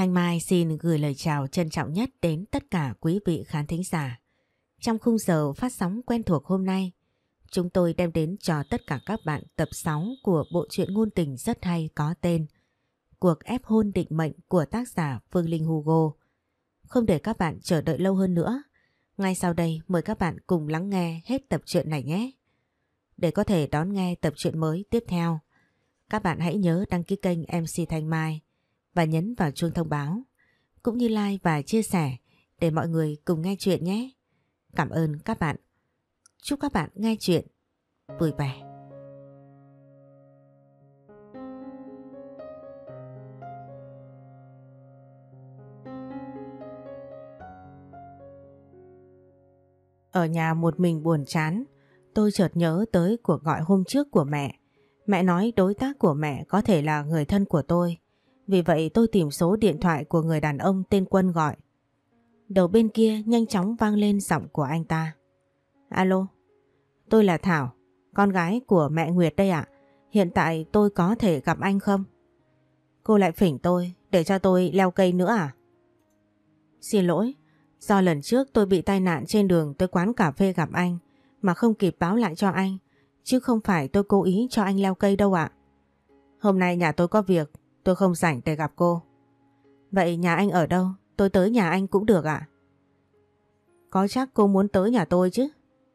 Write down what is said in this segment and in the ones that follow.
Thanh Mai xin gửi lời chào trân trọng nhất đến tất cả quý vị khán thính giả. Trong khung giờ phát sóng quen thuộc hôm nay, chúng tôi đem đến cho tất cả các bạn tập 6 của bộ truyện ngôn tình rất hay có tên Cuộc ép hôn định mệnh của tác giả Phương Linh Hugo. Không để các bạn chờ đợi lâu hơn nữa, ngay sau đây mời các bạn cùng lắng nghe hết tập truyện này nhé. Để có thể đón nghe tập truyện mới tiếp theo, các bạn hãy nhớ đăng ký kênh MC Thanh Mai và nhấn vào chuông thông báo, cũng như like và chia sẻ để mọi người cùng nghe chuyện nhé. Cảm ơn các bạn. Chúc các bạn nghe chuyện vui vẻ. Ở nhà một mình buồn chán, tôi chợt nhớ tới cuộc gọi hôm trước của mẹ. Mẹ nói đối tác của mẹ có thể là người thân của tôi. Vì vậy tôi tìm số điện thoại của người đàn ông tên Quân gọi. Đầu bên kia nhanh chóng vang lên giọng của anh ta. Alo, tôi là Thảo, con gái của mẹ Nguyệt đây ạ. Hiện tại tôi có thể gặp anh không? Cô lại phỉnh tôi để cho tôi leo cây nữa à? Xin lỗi, do lần trước tôi bị tai nạn trên đường tới quán cà phê gặp anh mà không kịp báo lại cho anh, chứ không phải tôi cố ý cho anh leo cây đâu ạ. Hôm nay nhà tôi có việc, tôi không rảnh để gặp cô. Vậy nhà anh ở đâu? Tôi tới nhà anh cũng được ạ. Có chắc cô muốn tới nhà tôi chứ?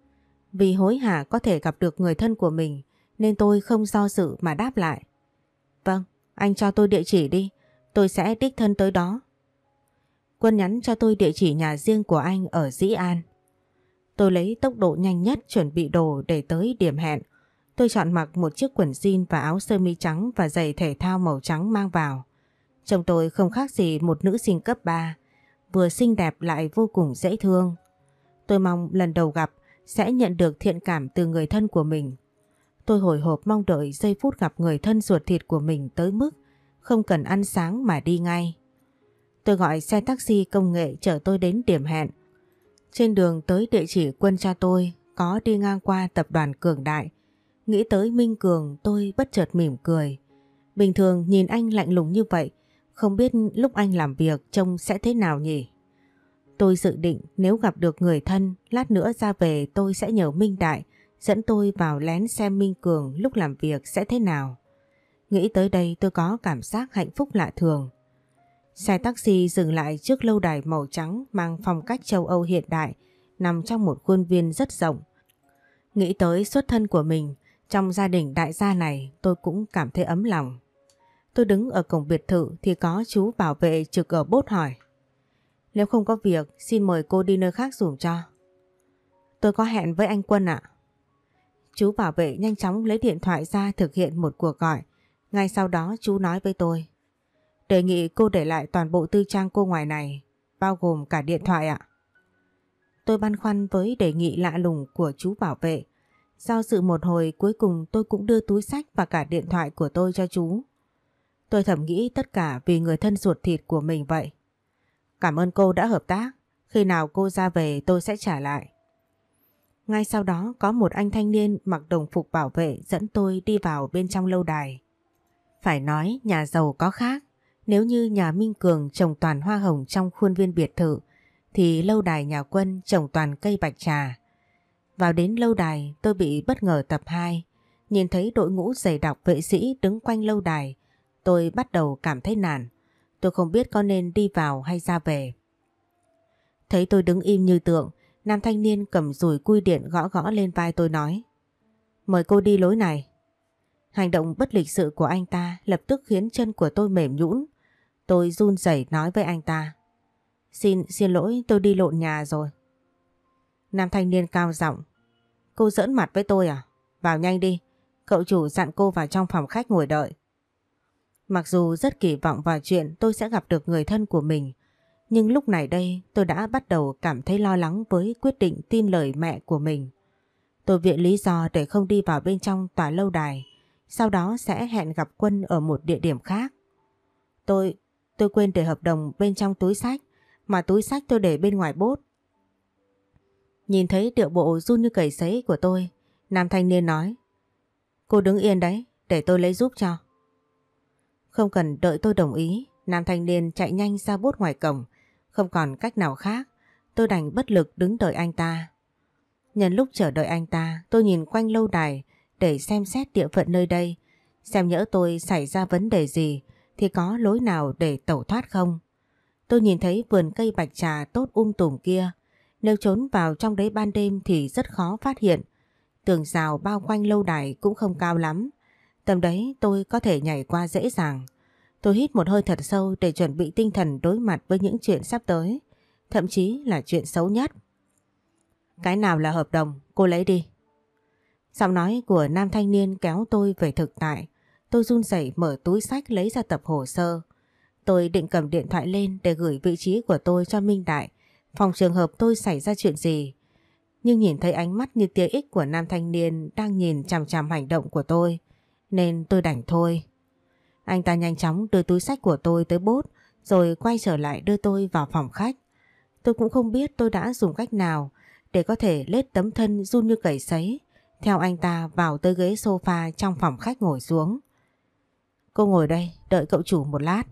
Vì hối hả có thể gặp được người thân của mình nên tôi không do dự mà đáp lại. Vâng, anh cho tôi địa chỉ đi, tôi sẽ đích thân tới đó. Quân nhắn cho tôi địa chỉ nhà riêng của anh ở Dĩ An. Tôi lấy tốc độ nhanh nhất chuẩn bị đồ để tới điểm hẹn. Tôi chọn mặc một chiếc quần jean và áo sơ mi trắng và giày thể thao màu trắng mang vào. Trông tôi không khác gì một nữ sinh cấp 3, vừa xinh đẹp lại vô cùng dễ thương. Tôi mong lần đầu gặp sẽ nhận được thiện cảm từ người thân của mình. Tôi hồi hộp mong đợi giây phút gặp người thân ruột thịt của mình tới mức không cần ăn sáng mà đi ngay. Tôi gọi xe taxi công nghệ chở tôi đến điểm hẹn. Trên đường tới địa chỉ Quân cho tôi có đi ngang qua tập đoàn Cường Đại. Nghĩ tới Minh Cường tôi bất chợt mỉm cười. Bình thường nhìn anh lạnh lùng như vậy, không biết lúc anh làm việc trông sẽ thế nào nhỉ? Tôi dự định nếu gặp được người thân, lát nữa ra về tôi sẽ nhờ Minh Đại dẫn tôi vào lén xem Minh Cường lúc làm việc sẽ thế nào. Nghĩ tới đây tôi có cảm giác hạnh phúc lạ thường. Xe taxi dừng lại trước lâu đài màu trắng mang phong cách châu Âu hiện đại, nằm trong một khuôn viên rất rộng. Nghĩ tới xuất thân của mình trong gia đình đại gia này, tôi cũng cảm thấy ấm lòng. Tôi đứng ở cổng biệt thự thì có chú bảo vệ trực ở bốt hỏi. Nếu không có việc, xin mời cô đi nơi khác dùm cho. Tôi có hẹn với anh Quân ạ. Chú bảo vệ nhanh chóng lấy điện thoại ra thực hiện một cuộc gọi. Ngay sau đó chú nói với tôi. Đề nghị cô để lại toàn bộ tư trang cô ngoài này, bao gồm cả điện thoại ạ. Tôi băn khoăn với đề nghị lạ lùng của chú bảo vệ. Do dự một hồi cuối cùng tôi cũng đưa túi xách và cả điện thoại của tôi cho chú. Tôi thầm nghĩ tất cả vì người thân ruột thịt của mình vậy. Cảm ơn cô đã hợp tác, khi nào cô ra về tôi sẽ trả lại. Ngay sau đó có một anh thanh niên mặc đồng phục bảo vệ dẫn tôi đi vào bên trong lâu đài. Phải nói nhà giàu có khác, nếu như nhà Minh Cường trồng toàn hoa hồng trong khuôn viên biệt thự thì lâu đài nhà Quân trồng toàn cây bạch trà. Vào đến lâu đài tôi bị bất ngờ tập 2, nhìn thấy đội ngũ dày đặc vệ sĩ đứng quanh lâu đài, tôi bắt đầu cảm thấy nản. Tôi không biết có nên đi vào hay ra về. Thấy tôi đứng im như tượng, nam thanh niên cầm dùi cui điện gõ gõ lên vai tôi nói. Mời cô đi lối này. Hành động bất lịch sự của anh ta lập tức khiến chân của tôi mềm nhũn. Tôi run rẩy nói với anh ta. Xin lỗi, tôi đi lộn nhà rồi. Nam thanh niên cao giọng. Cô giỡn mặt với tôi à? Vào nhanh đi, cậu chủ dặn cô vào trong phòng khách ngồi đợi. Mặc dù rất kỳ vọng vào chuyện tôi sẽ gặp được người thân của mình, nhưng lúc này đây tôi đã bắt đầu cảm thấy lo lắng với quyết định tin lời mẹ của mình. Tôi viện lý do để không đi vào bên trong tòa lâu đài, sau đó sẽ hẹn gặp Quân ở một địa điểm khác. Tôi quên để hợp đồng bên trong túi xách, mà túi xách tôi để bên ngoài bốt. Nhìn thấy điệu bộ run như cầy sấy của tôi, nam thanh niên nói. Cô đứng yên đấy, để tôi lấy giúp cho. Không cần đợi tôi đồng ý, Nam thanh niên chạy nhanh ra bốt ngoài cổng. Không còn cách nào khác, tôi đành bất lực đứng đợi anh ta. Nhân lúc chờ đợi anh ta, tôi nhìn quanh lâu đài để xem xét địa phận nơi đây, xem nhỡ tôi xảy ra vấn đề gì thì có lối nào để tẩu thoát không. Tôi nhìn thấy vườn cây bạch trà tốt tùm kia, nếu trốn vào trong đấy ban đêm thì rất khó phát hiện. Tường rào bao quanh lâu đài cũng không cao lắm, tầm đấy tôi có thể nhảy qua dễ dàng. Tôi hít một hơi thật sâu để chuẩn bị tinh thần đối mặt với những chuyện sắp tới, thậm chí là chuyện xấu nhất. Cái nào là hợp đồng, cô lấy đi. Giọng nói của nam thanh niên kéo tôi về thực tại. Tôi run rẩy mở túi xách lấy ra tập hồ sơ. Tôi định cầm điện thoại lên để gửi vị trí của tôi cho Minh Đại, phòng trường hợp tôi xảy ra chuyện gì. Nhưng nhìn thấy ánh mắt như tia ích của nam thanh niên đang nhìn chằm chằm hành động của tôi, nên tôi đành thôi. Anh ta nhanh chóng đưa túi xách của tôi tới bốt, rồi quay trở lại đưa tôi vào phòng khách. Tôi cũng không biết tôi đã dùng cách nào để có thể lết tấm thân run như cầy sấy, theo anh ta vào tới ghế sofa trong phòng khách ngồi xuống. Cô ngồi đây, đợi cậu chủ một lát.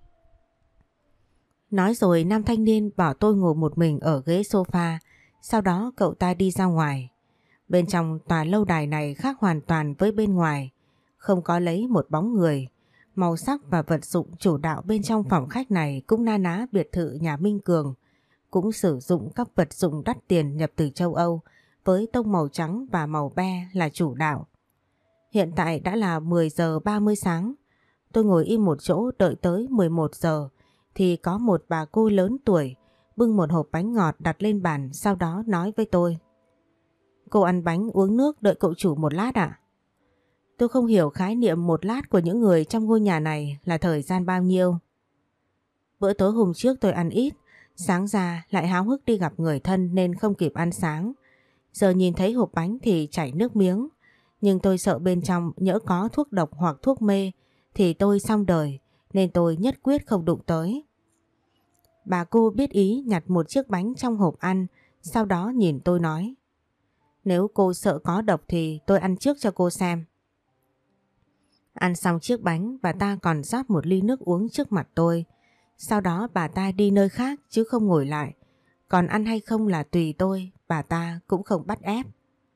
Nói rồi nam thanh niên bảo tôi ngồi một mình ở ghế sofa, sau đó cậu ta đi ra ngoài. Bên trong tòa lâu đài này khác hoàn toàn với bên ngoài, không có lấy một bóng người. Màu sắc và vật dụng chủ đạo bên trong phòng khách này cũng na ná biệt thự nhà Minh Cường, cũng sử dụng các vật dụng đắt tiền nhập từ châu Âu với tông màu trắng và màu be là chủ đạo. Hiện tại đã là 10 giờ 30 sáng. Tôi ngồi im một chỗ đợi tới 11 giờ thì có một bà cô lớn tuổi bưng một hộp bánh ngọt đặt lên bàn, sau đó nói với tôi. Cô ăn bánh uống nước đợi cậu chủ một lát ạ? Tôi không hiểu khái niệm một lát của những người trong ngôi nhà này là thời gian bao nhiêu. Bữa tối hôm trước tôi ăn ít, sáng ra lại háo hức đi gặp người thân nên không kịp ăn sáng. Giờ nhìn thấy hộp bánh thì chảy nước miếng, nhưng tôi sợ bên trong nhỡ có thuốc độc hoặc thuốc mê thì tôi xong đời, nên tôi nhất quyết không đụng tới. Bà cô biết ý nhặt một chiếc bánh trong hộp ăn, sau đó nhìn tôi nói. Nếu cô sợ có độc thì tôi ăn trước cho cô xem. Ăn xong chiếc bánh, bà ta còn rót một ly nước uống trước mặt tôi. Sau đó bà ta đi nơi khác chứ không ngồi lại. Còn ăn hay không là tùy tôi, bà ta cũng không bắt ép.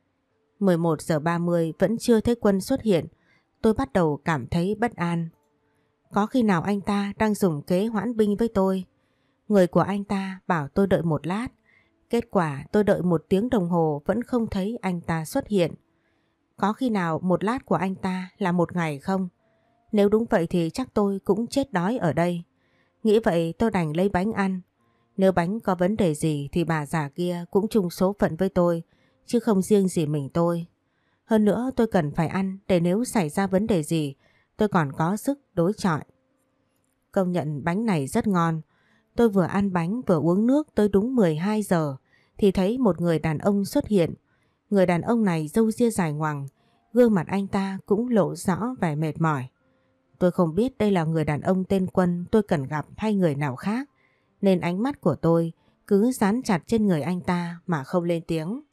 11 giờ 30 vẫn chưa thấy Quân xuất hiện. Tôi bắt đầu cảm thấy bất an. Có khi nào anh ta đang dùng kế hoãn binh với tôi? Người của anh ta bảo tôi đợi một lát. Kết quả tôi đợi 1 tiếng đồng hồ vẫn không thấy anh ta xuất hiện. Có khi nào một lát của anh ta là 1 ngày không? Nếu đúng vậy thì chắc tôi cũng chết đói ở đây. Nghĩ vậy tôi đành lấy bánh ăn. Nếu bánh có vấn đề gì thì bà già kia cũng chung số phận với tôi, chứ không riêng gì mình tôi. Hơn nữa tôi cần phải ăn để nếu xảy ra vấn đề gì tôi còn có sức đối chọi. Công nhận bánh này rất ngon. Tôi vừa ăn bánh vừa uống nước tới đúng 12 giờ thì thấy một người đàn ông xuất hiện. Người đàn ông này râu ria dài ngoằng, gương mặt anh ta cũng lộ rõ vẻ mệt mỏi. Tôi không biết đây là người đàn ông tên Quân tôi cần gặp hay người nào khác, nên ánh mắt của tôi cứ dán chặt trên người anh ta mà không lên tiếng.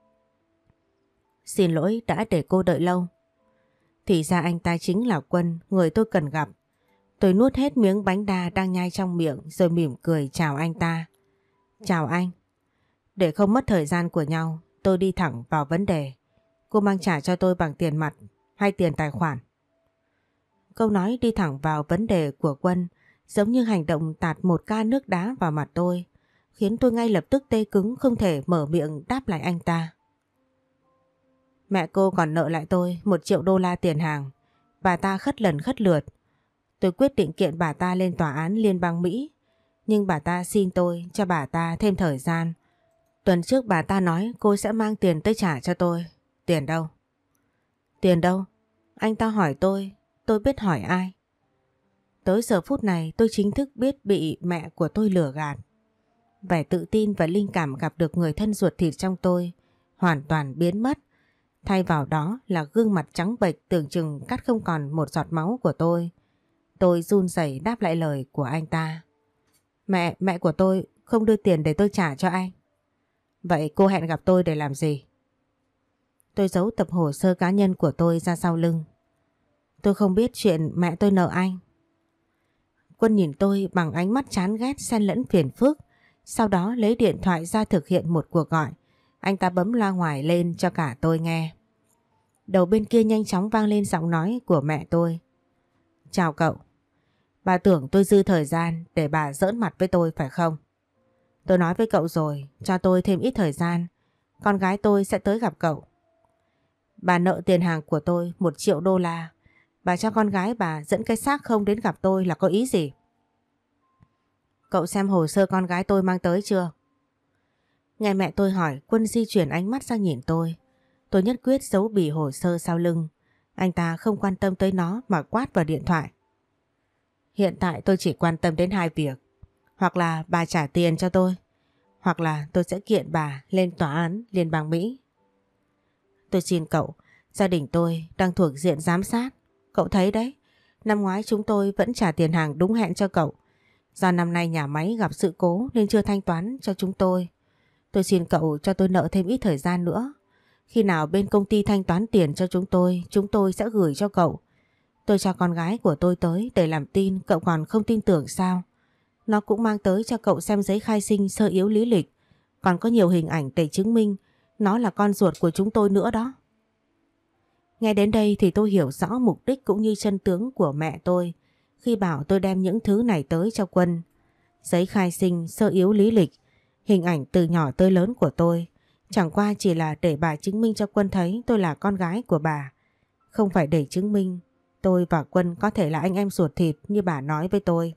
Xin lỗi đã để cô đợi lâu. Thì ra anh ta chính là Quân, người tôi cần gặp. Tôi nuốt hết miếng bánh đa đang nhai trong miệng rồi mỉm cười chào anh ta. Chào anh. Để không mất thời gian của nhau, tôi đi thẳng vào vấn đề. Cô mang trả cho tôi bằng tiền mặt hay tiền tài khoản? Câu nói đi thẳng vào vấn đề của Quân giống như hành động tạt một ca nước đá vào mặt tôi, khiến tôi ngay lập tức tê cứng không thể mở miệng đáp lại anh ta. Mẹ cô còn nợ lại tôi 1 triệu đô la tiền hàng. Bà ta khất lần khất lượt. Tôi quyết định kiện bà ta lên tòa án liên bang Mỹ. Nhưng bà ta xin tôi cho bà ta thêm thời gian. Tuần trước bà ta nói cô sẽ mang tiền tới trả cho tôi. Tiền đâu? Tiền đâu? Anh ta hỏi tôi biết hỏi ai? Tới giờ phút này tôi chính thức biết bị mẹ của tôi lừa gạt. Vẻ tự tin và linh cảm gặp được người thân ruột thịt trong tôi hoàn toàn biến mất. Thay vào đó là gương mặt trắng bệch tưởng chừng cắt không còn một giọt máu của tôi. Tôi run rẩy đáp lại lời của anh ta. Mẹ của tôi không đưa tiền để tôi trả cho anh. Vậy cô hẹn gặp tôi để làm gì? Tôi giấu tập hồ sơ cá nhân của tôi ra sau lưng. Tôi không biết chuyện mẹ tôi nợ anh. Quân nhìn tôi bằng ánh mắt chán ghét xen lẫn phiền phức. Sau đó lấy điện thoại ra thực hiện một cuộc gọi. Anh ta bấm loa ngoài lên cho cả tôi nghe. Đầu bên kia nhanh chóng vang lên giọng nói của mẹ tôi. Chào cậu. Bà tưởng tôi dư thời gian để bà giỡn mặt với tôi phải không? Tôi nói với cậu rồi, cho tôi thêm ít thời gian. Con gái tôi sẽ tới gặp cậu. Bà nợ tiền hàng của tôi 1 triệu đô la. Bà cho con gái bà dẫn cái xác không đến gặp tôi là có ý gì? Cậu xem hồ sơ con gái tôi mang tới chưa? Nghe mẹ tôi hỏi, Quân di chuyển ánh mắt sang nhìn tôi. Tôi nhất quyết giấu bì hồ sơ sau lưng. Anh ta không quan tâm tới nó mà quát vào điện thoại. Hiện tại tôi chỉ quan tâm đến 2 việc. Hoặc là bà trả tiền cho tôi, hoặc là tôi sẽ kiện bà lên tòa án liên bang Mỹ. Tôi xin cậu, gia đình tôi đang thuộc diện giám sát. Cậu thấy đấy, năm ngoái chúng tôi vẫn trả tiền hàng đúng hẹn cho cậu. Do năm nay nhà máy gặp sự cố nên chưa thanh toán cho chúng tôi. Tôi xin cậu cho tôi nợ thêm ít thời gian nữa. Khi nào bên công ty thanh toán tiền cho chúng tôi sẽ gửi cho cậu. Tôi cho con gái của tôi tới để làm tin, cậu còn không tin tưởng sao? Nó cũng mang tới cho cậu xem giấy khai sinh sơ yếu lý lịch. Còn có nhiều hình ảnh để chứng minh nó là con ruột của chúng tôi nữa đó. Nghe đến đây thì tôi hiểu rõ mục đích cũng như chân tướng của mẹ tôi khi bảo tôi đem những thứ này tới cho Quân. Giấy khai sinh sơ yếu lý lịch, hình ảnh từ nhỏ tới lớn của tôi. Chẳng qua chỉ là để bà chứng minh cho Quân thấy tôi là con gái của bà. Không phải để chứng minh tôi và Quân có thể là anh em ruột thịt như bà nói với tôi.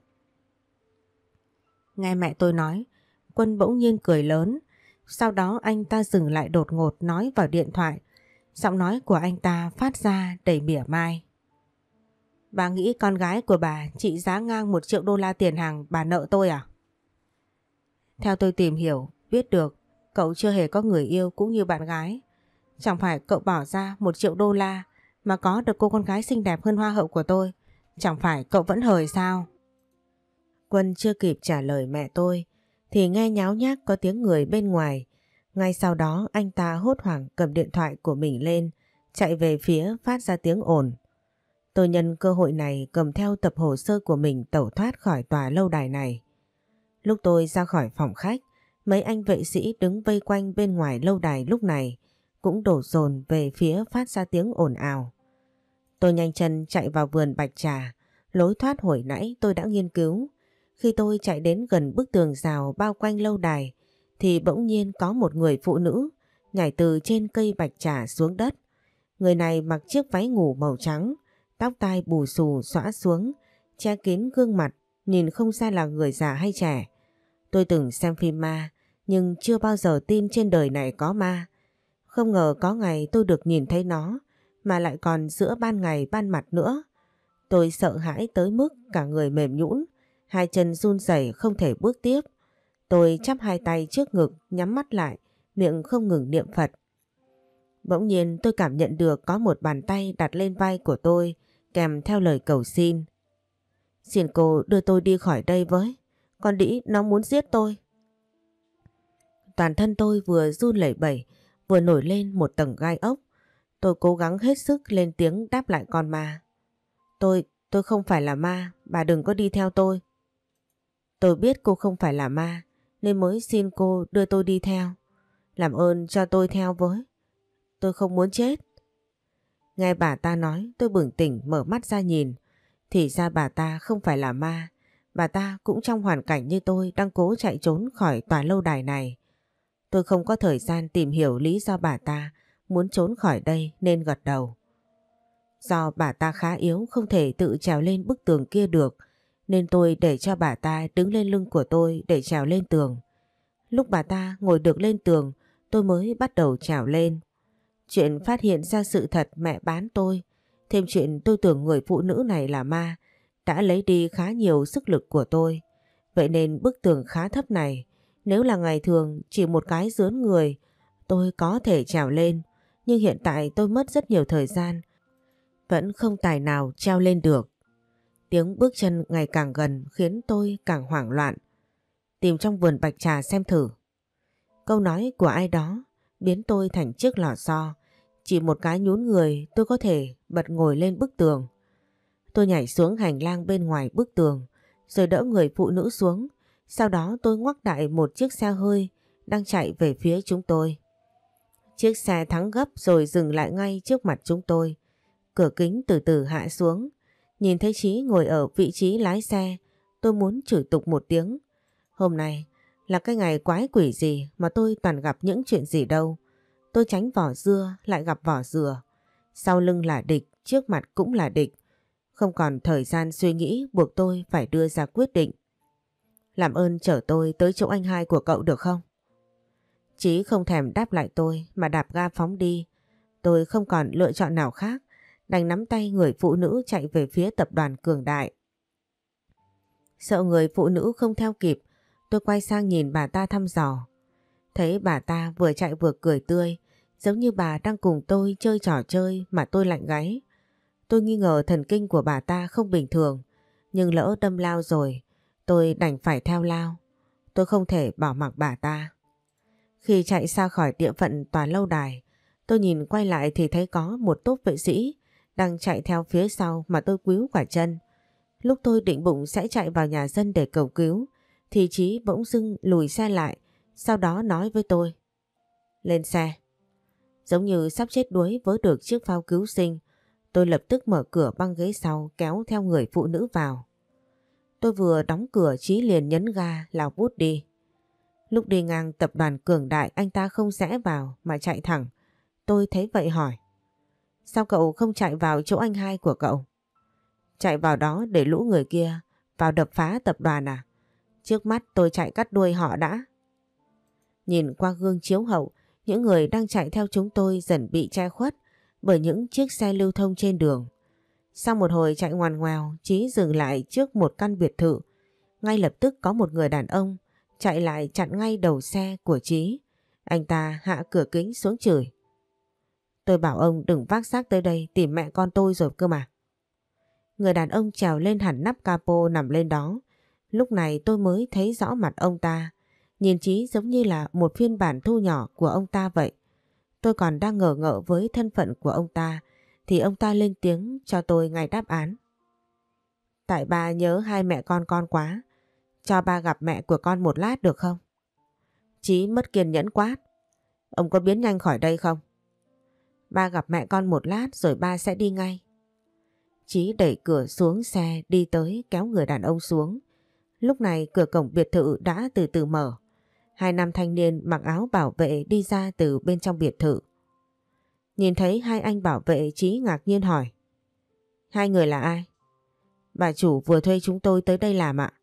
Nghe mẹ tôi nói, Quân bỗng nhiên cười lớn. Sau đó anh ta dừng lại đột ngột nói vào điện thoại. Giọng nói của anh ta phát ra đầy mỉa mai. Bà nghĩ con gái của bà trị giá ngang 1 triệu đô la tiền hàng bà nợ tôi à? Theo tôi tìm hiểu, biết được cậu chưa hề có người yêu cũng như bạn gái. Chẳng phải cậu bỏ ra 1 triệu đô la mà có được cô con gái xinh đẹp hơn hoa hậu của tôi. Chẳng phải cậu vẫn hời sao? Quân chưa kịp trả lời mẹ tôi thì nghe nháo nhác có tiếng người bên ngoài. Ngay sau đó anh ta hốt hoảng cầm điện thoại của mình lên, chạy về phía phát ra tiếng ồn. Tôi nhân cơ hội này cầm theo tập hồ sơ của mình tẩu thoát khỏi tòa lâu đài này. Lúc tôi ra khỏi phòng khách, mấy anh vệ sĩ đứng vây quanh bên ngoài lâu đài lúc này cũng đổ dồn về phía phát ra tiếng ồn ào. Tôi nhanh chân chạy vào vườn bạch trà, lối thoát hồi nãy tôi đã nghiên cứu. Khi tôi chạy đến gần bức tường rào bao quanh lâu đài thì bỗng nhiên có một người phụ nữ nhảy từ trên cây bạch trà xuống đất. Người này mặc chiếc váy ngủ màu trắng, tóc tai bù xù xõa xuống, che kín gương mặt, nhìn không ra là người già hay trẻ. Tôi từng xem phim ma, nhưng chưa bao giờ tin trên đời này có ma. Không ngờ có ngày tôi được nhìn thấy nó, mà lại còn giữa ban ngày ban mặt nữa. Tôi sợ hãi tới mức cả người mềm nhũn, hai chân run rẩy không thể bước tiếp. Tôi chắp hai tay trước ngực, nhắm mắt lại, miệng không ngừng niệm Phật. Bỗng nhiên tôi cảm nhận được có một bàn tay đặt lên vai của tôi, kèm theo lời cầu xin. Xin cô đưa tôi đi khỏi đây với, con đĩ nó muốn giết tôi. Toàn thân tôi vừa run lẩy bẩy, vừa nổi lên một tầng gai ốc. Tôi cố gắng hết sức lên tiếng đáp lại con ma. Tôi không phải là ma, bà đừng có đi theo tôi. Tôi biết cô không phải là ma, nên mới xin cô đưa tôi đi theo. Làm ơn cho tôi theo với. Tôi không muốn chết. Nghe bà ta nói, tôi bừng tỉnh mở mắt ra nhìn. Thì ra bà ta không phải là ma. Bà ta cũng trong hoàn cảnh như tôi đang cố chạy trốn khỏi tòa lâu đài này. Tôi không có thời gian tìm hiểu lý do bà ta muốn trốn khỏi đây nên gật đầu. Do bà ta khá yếu không thể tự trèo lên bức tường kia được, nên tôi để cho bà ta đứng lên lưng của tôi để trèo lên tường. Lúc bà ta ngồi được lên tường, tôi mới bắt đầu trèo lên. Chuyện phát hiện ra sự thật mẹ bán tôi, thêm chuyện tôi tưởng người phụ nữ này là ma, đã lấy đi khá nhiều sức lực của tôi. Vậy nên bức tường khá thấp này, nếu là ngày thường chỉ một cái dướn người, tôi có thể trèo lên. Nhưng hiện tại tôi mất rất nhiều thời gian, vẫn không tài nào treo lên được. Tiếng bước chân ngày càng gần khiến tôi càng hoảng loạn. Tìm trong vườn bạch trà xem thử. Câu nói của ai đó biến tôi thành chiếc lò xo. Chỉ một cái nhún người tôi có thể bật ngồi lên bức tường. Tôi nhảy xuống hành lang bên ngoài bức tường, rồi đỡ người phụ nữ xuống. Sau đó tôi ngoắc đại một chiếc xe hơi đang chạy về phía chúng tôi. Chiếc xe thắng gấp rồi dừng lại ngay trước mặt chúng tôi. Cửa kính từ từ hạ xuống. Nhìn thấy Chí ngồi ở vị trí lái xe, tôi muốn chửi tục một tiếng. Hôm nay là cái ngày quái quỷ gì mà tôi toàn gặp những chuyện gì đâu. Tôi tránh vỏ dưa lại gặp vỏ dừa. Sau lưng là địch, trước mặt cũng là địch. Không còn thời gian suy nghĩ buộc tôi phải đưa ra quyết định. Làm ơn chở tôi tới chỗ anh hai của cậu được không? Chí không thèm đáp lại tôi mà đạp ga phóng đi. Tôi không còn lựa chọn nào khác, đành nắm tay người phụ nữ chạy về phía tập đoàn Cường Đại. Sợ người phụ nữ không theo kịp, tôi quay sang nhìn bà ta thăm dò. Thấy bà ta vừa chạy vừa cười tươi, giống như bà đang cùng tôi chơi trò chơi mà tôi lạnh gáy. Tôi nghi ngờ thần kinh của bà ta không bình thường, nhưng lỡ đâm lao rồi, tôi đành phải theo lao. Tôi không thể bỏ mặc bà ta. Khi chạy xa khỏi địa phận tòa lâu đài, tôi nhìn quay lại thì thấy có một tốp vệ sĩ đang chạy theo phía sau mà tôi quýu quả chân. Lúc tôi định bụng sẽ chạy vào nhà dân để cầu cứu, thì Chí bỗng dưng lùi xe lại, sau đó nói với tôi. Lên xe. Giống như sắp chết đuối với được chiếc phao cứu sinh, tôi lập tức mở cửa băng ghế sau kéo theo người phụ nữ vào. Tôi vừa đóng cửa Chí liền nhấn ga lao vút đi. Lúc đi ngang tập đoàn Cường Đại anh ta không rẽ vào mà chạy thẳng. Tôi thấy vậy hỏi. Sao cậu không chạy vào chỗ anh hai của cậu? Chạy vào đó để lũ người kia vào đập phá tập đoàn à? Trước mắt tôi chạy cắt đuôi họ đã. Nhìn qua gương chiếu hậu, những người đang chạy theo chúng tôi dần bị che khuất bởi những chiếc xe lưu thông trên đường. Sau một hồi chạy ngoằn ngoèo, Chí dừng lại trước một căn biệt thự. Ngay lập tức có một người đàn ông chạy lại chặn ngay đầu xe của Chí. Anh ta hạ cửa kính xuống chửi. Tôi bảo ông đừng vác xác tới đây tìm mẹ con tôi rồi cơ mà. Người đàn ông trèo lên hẳn nắp capo nằm lên đó. Lúc này tôi mới thấy rõ mặt ông ta. Nhìn Chí giống như là một phiên bản thu nhỏ của ông ta vậy. Tôi còn đang ngờ ngợ với thân phận của ông ta thì ông ta lên tiếng cho tôi ngay đáp án. Tại ba nhớ hai mẹ con quá. Cho ba gặp mẹ của con một lát được không? Chí mất kiên nhẫn quát. Ông có biến nhanh khỏi đây không? Ba gặp mẹ con một lát rồi ba sẽ đi ngay. Chí đẩy cửa xuống xe đi tới kéo người đàn ông xuống. Lúc này cửa cổng biệt thự đã từ từ mở. Hai nam thanh niên mặc áo bảo vệ đi ra từ bên trong biệt thự. Nhìn thấy hai anh bảo vệ Chí ngạc nhiên hỏi. Hai người là ai? Bà chủ vừa thuê chúng tôi tới đây làm ạ.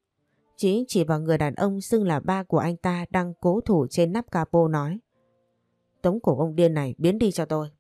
Chí chỉ vào người đàn ông xưng là ba của anh ta đang cố thủ trên nắp capo nói. Tống cổ ông điên này biến đi cho tôi.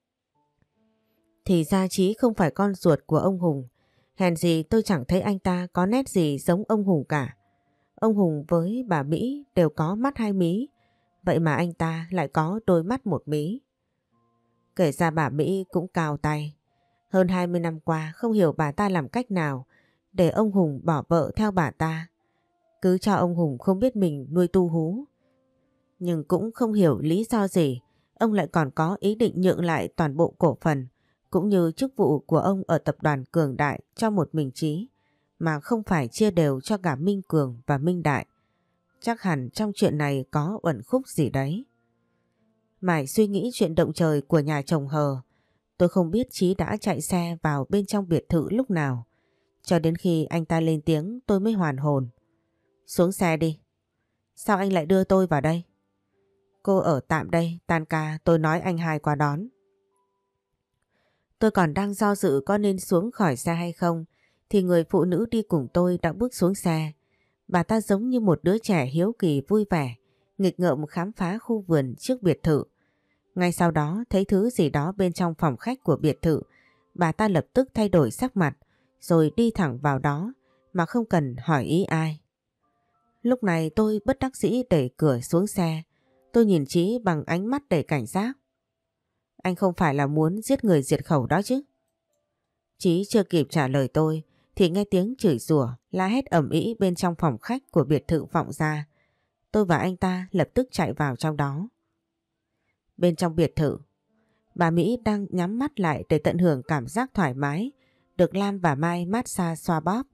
Thì ra Chí không phải con ruột của ông Hùng. Hèn gì tôi chẳng thấy anh ta có nét gì giống ông Hùng cả. Ông Hùng với bà Mỹ đều có mắt hai mí. Vậy mà anh ta lại có đôi mắt một mí. Kể ra bà Mỹ cũng cào tay. Hơn 20 năm qua không hiểu bà ta làm cách nào để ông Hùng bỏ vợ theo bà ta. Cứ cho ông Hùng không biết mình nuôi tu hú. Nhưng cũng không hiểu lý do gì ông lại còn có ý định nhượng lại toàn bộ cổ phần cũng như chức vụ của ông ở tập đoàn Cường Đại cho một mình Chí mà không phải chia đều cho cả Minh Cường và Minh Đại. Chắc hẳn trong chuyện này có uẩn khúc gì đấy. Mải suy nghĩ chuyện động trời của nhà chồng hờ, tôi không biết Chí đã chạy xe vào bên trong biệt thự lúc nào. Cho đến khi anh ta lên tiếng tôi mới hoàn hồn. Xuống xe đi. Sao anh lại đưa tôi vào đây? Cô ở tạm đây, tan ca tôi nói anh hai qua đón. Tôi còn đang do dự có nên xuống khỏi xe hay không thì người phụ nữ đi cùng tôi đã bước xuống xe. Bà ta giống như một đứa trẻ hiếu kỳ vui vẻ, nghịch ngợm khám phá khu vườn trước biệt thự. Ngay sau đó thấy thứ gì đó bên trong phòng khách của biệt thự, bà ta lập tức thay đổi sắc mặt rồi đi thẳng vào đó mà không cần hỏi ý ai. Lúc này tôi bất đắc dĩ đẩy cửa xuống xe. Tôi nhìn Chí bằng ánh mắt đầy cảnh giác. Anh không phải là muốn giết người diệt khẩu đó chứ? Chí chưa kịp trả lời tôi thì nghe tiếng chửi rủa, la hét ầm ĩ bên trong phòng khách của biệt thự vọng ra. Tôi và anh ta lập tức chạy vào trong đó. Bên trong biệt thự, bà Mỹ đang nhắm mắt lại để tận hưởng cảm giác thoải mái được Lam và Mai massage xoa bóp.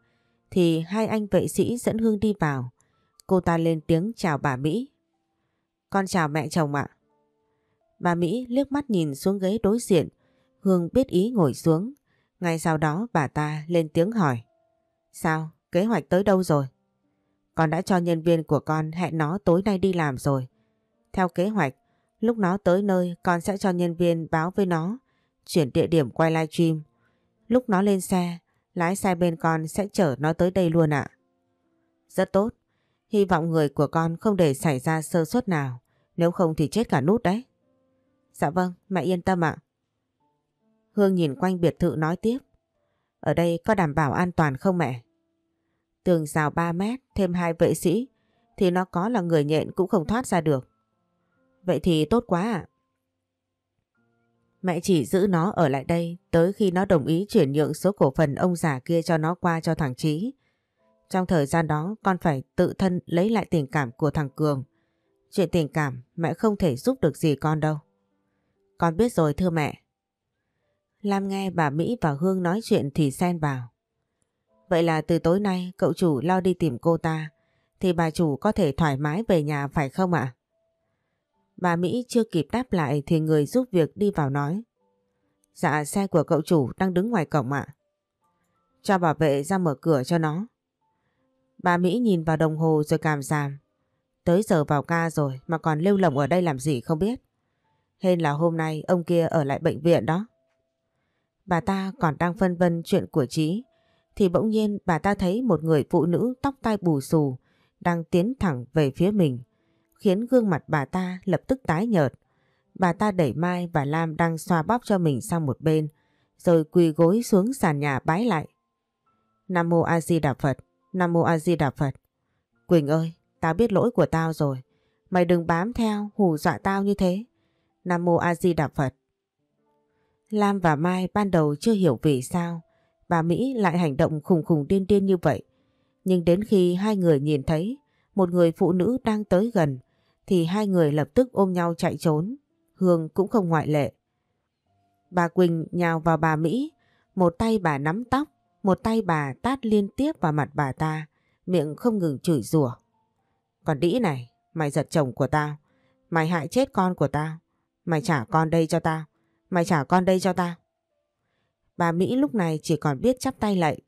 thì hai anh vệ sĩ dẫn Hương đi vào. Cô ta lên tiếng chào bà Mỹ. Con chào mẹ chồng ạ. Bà Mỹ liếc mắt nhìn xuống ghế đối diện. Hương biết ý ngồi xuống. Ngay sau đó bà ta lên tiếng hỏi. Sao? Kế hoạch tới đâu rồi? Con đã cho nhân viên của con hẹn nó tối nay đi làm rồi. Theo kế hoạch, lúc nó tới nơi con sẽ cho nhân viên báo với nó chuyển địa điểm quay livestream. Lúc nó lên xe, lái xe bên con sẽ chở nó tới đây luôn ạ. Rất tốt. Hy vọng người của con không để xảy ra sơ suất nào. Nếu không thì chết cả nút đấy. Dạ vâng, mẹ yên tâm ạ. Hương nhìn quanh biệt thự nói tiếp. Ở đây có đảm bảo an toàn không mẹ? Tường rào 3 mét thêm 2 vệ sĩ thì nó có là người nhện cũng không thoát ra được. Vậy thì tốt quá ạ. Mẹ chỉ giữ nó ở lại đây tới khi nó đồng ý chuyển nhượng số cổ phần ông già kia cho nó qua cho thằng Chí. Trong thời gian đó con phải tự thân lấy lại tình cảm của thằng Cường. Chuyện tình cảm mẹ không thể giúp được gì con đâu. Con biết rồi thưa mẹ. Lam nghe bà Mỹ và Hương nói chuyện thì xen vào. Vậy là từ tối nay cậu chủ lo đi tìm cô ta thì bà chủ có thể thoải mái về nhà phải không ạ? Bà Mỹ chưa kịp đáp lại thì người giúp việc đi vào nói. Dạ xe của cậu chủ đang đứng ngoài cổng ạ. Cho bảo vệ ra mở cửa cho nó. Bà Mỹ nhìn vào đồng hồ rồi cảm giảm. Tới giờ vào ca rồi mà còn lêu lổng ở đây làm gì không biết. Hên là hôm nay ông kia ở lại bệnh viện đó. Bà ta còn đang phân vân chuyện của Chí thì bỗng nhiên bà ta thấy một người phụ nữ tóc tai bù xù đang tiến thẳng về phía mình, khiến gương mặt bà ta lập tức tái nhợt. Bà ta đẩy Mai và Lam đang xoa bóp cho mình sang một bên, rồi quỳ gối xuống sàn nhà bái lại. Nam Mô A Di Đà Phật, Nam Mô A Di Đà Phật. Quỳnh ơi, tao biết lỗi của tao rồi, mày đừng bám theo hù dọa tao như thế. Nam Mô A Di Đà Phật. Lam và Mai ban đầu chưa hiểu vì sao bà Mỹ lại hành động khùng khùng điên điên như vậy. Nhưng đến khi hai người nhìn thấy một người phụ nữ đang tới gần thì hai người lập tức ôm nhau chạy trốn. Hương cũng không ngoại lệ. Bà Quỳnh nhào vào bà Mỹ, một tay bà nắm tóc, một tay bà tát liên tiếp vào mặt bà ta, miệng không ngừng chửi rủa. Còn đĩ này, mày giật chồng của tao, mày hại chết con của tao, mày trả con đây cho tao, mày trả con đây cho tao. Bà Mỹ lúc này chỉ còn biết chắp tay lạy.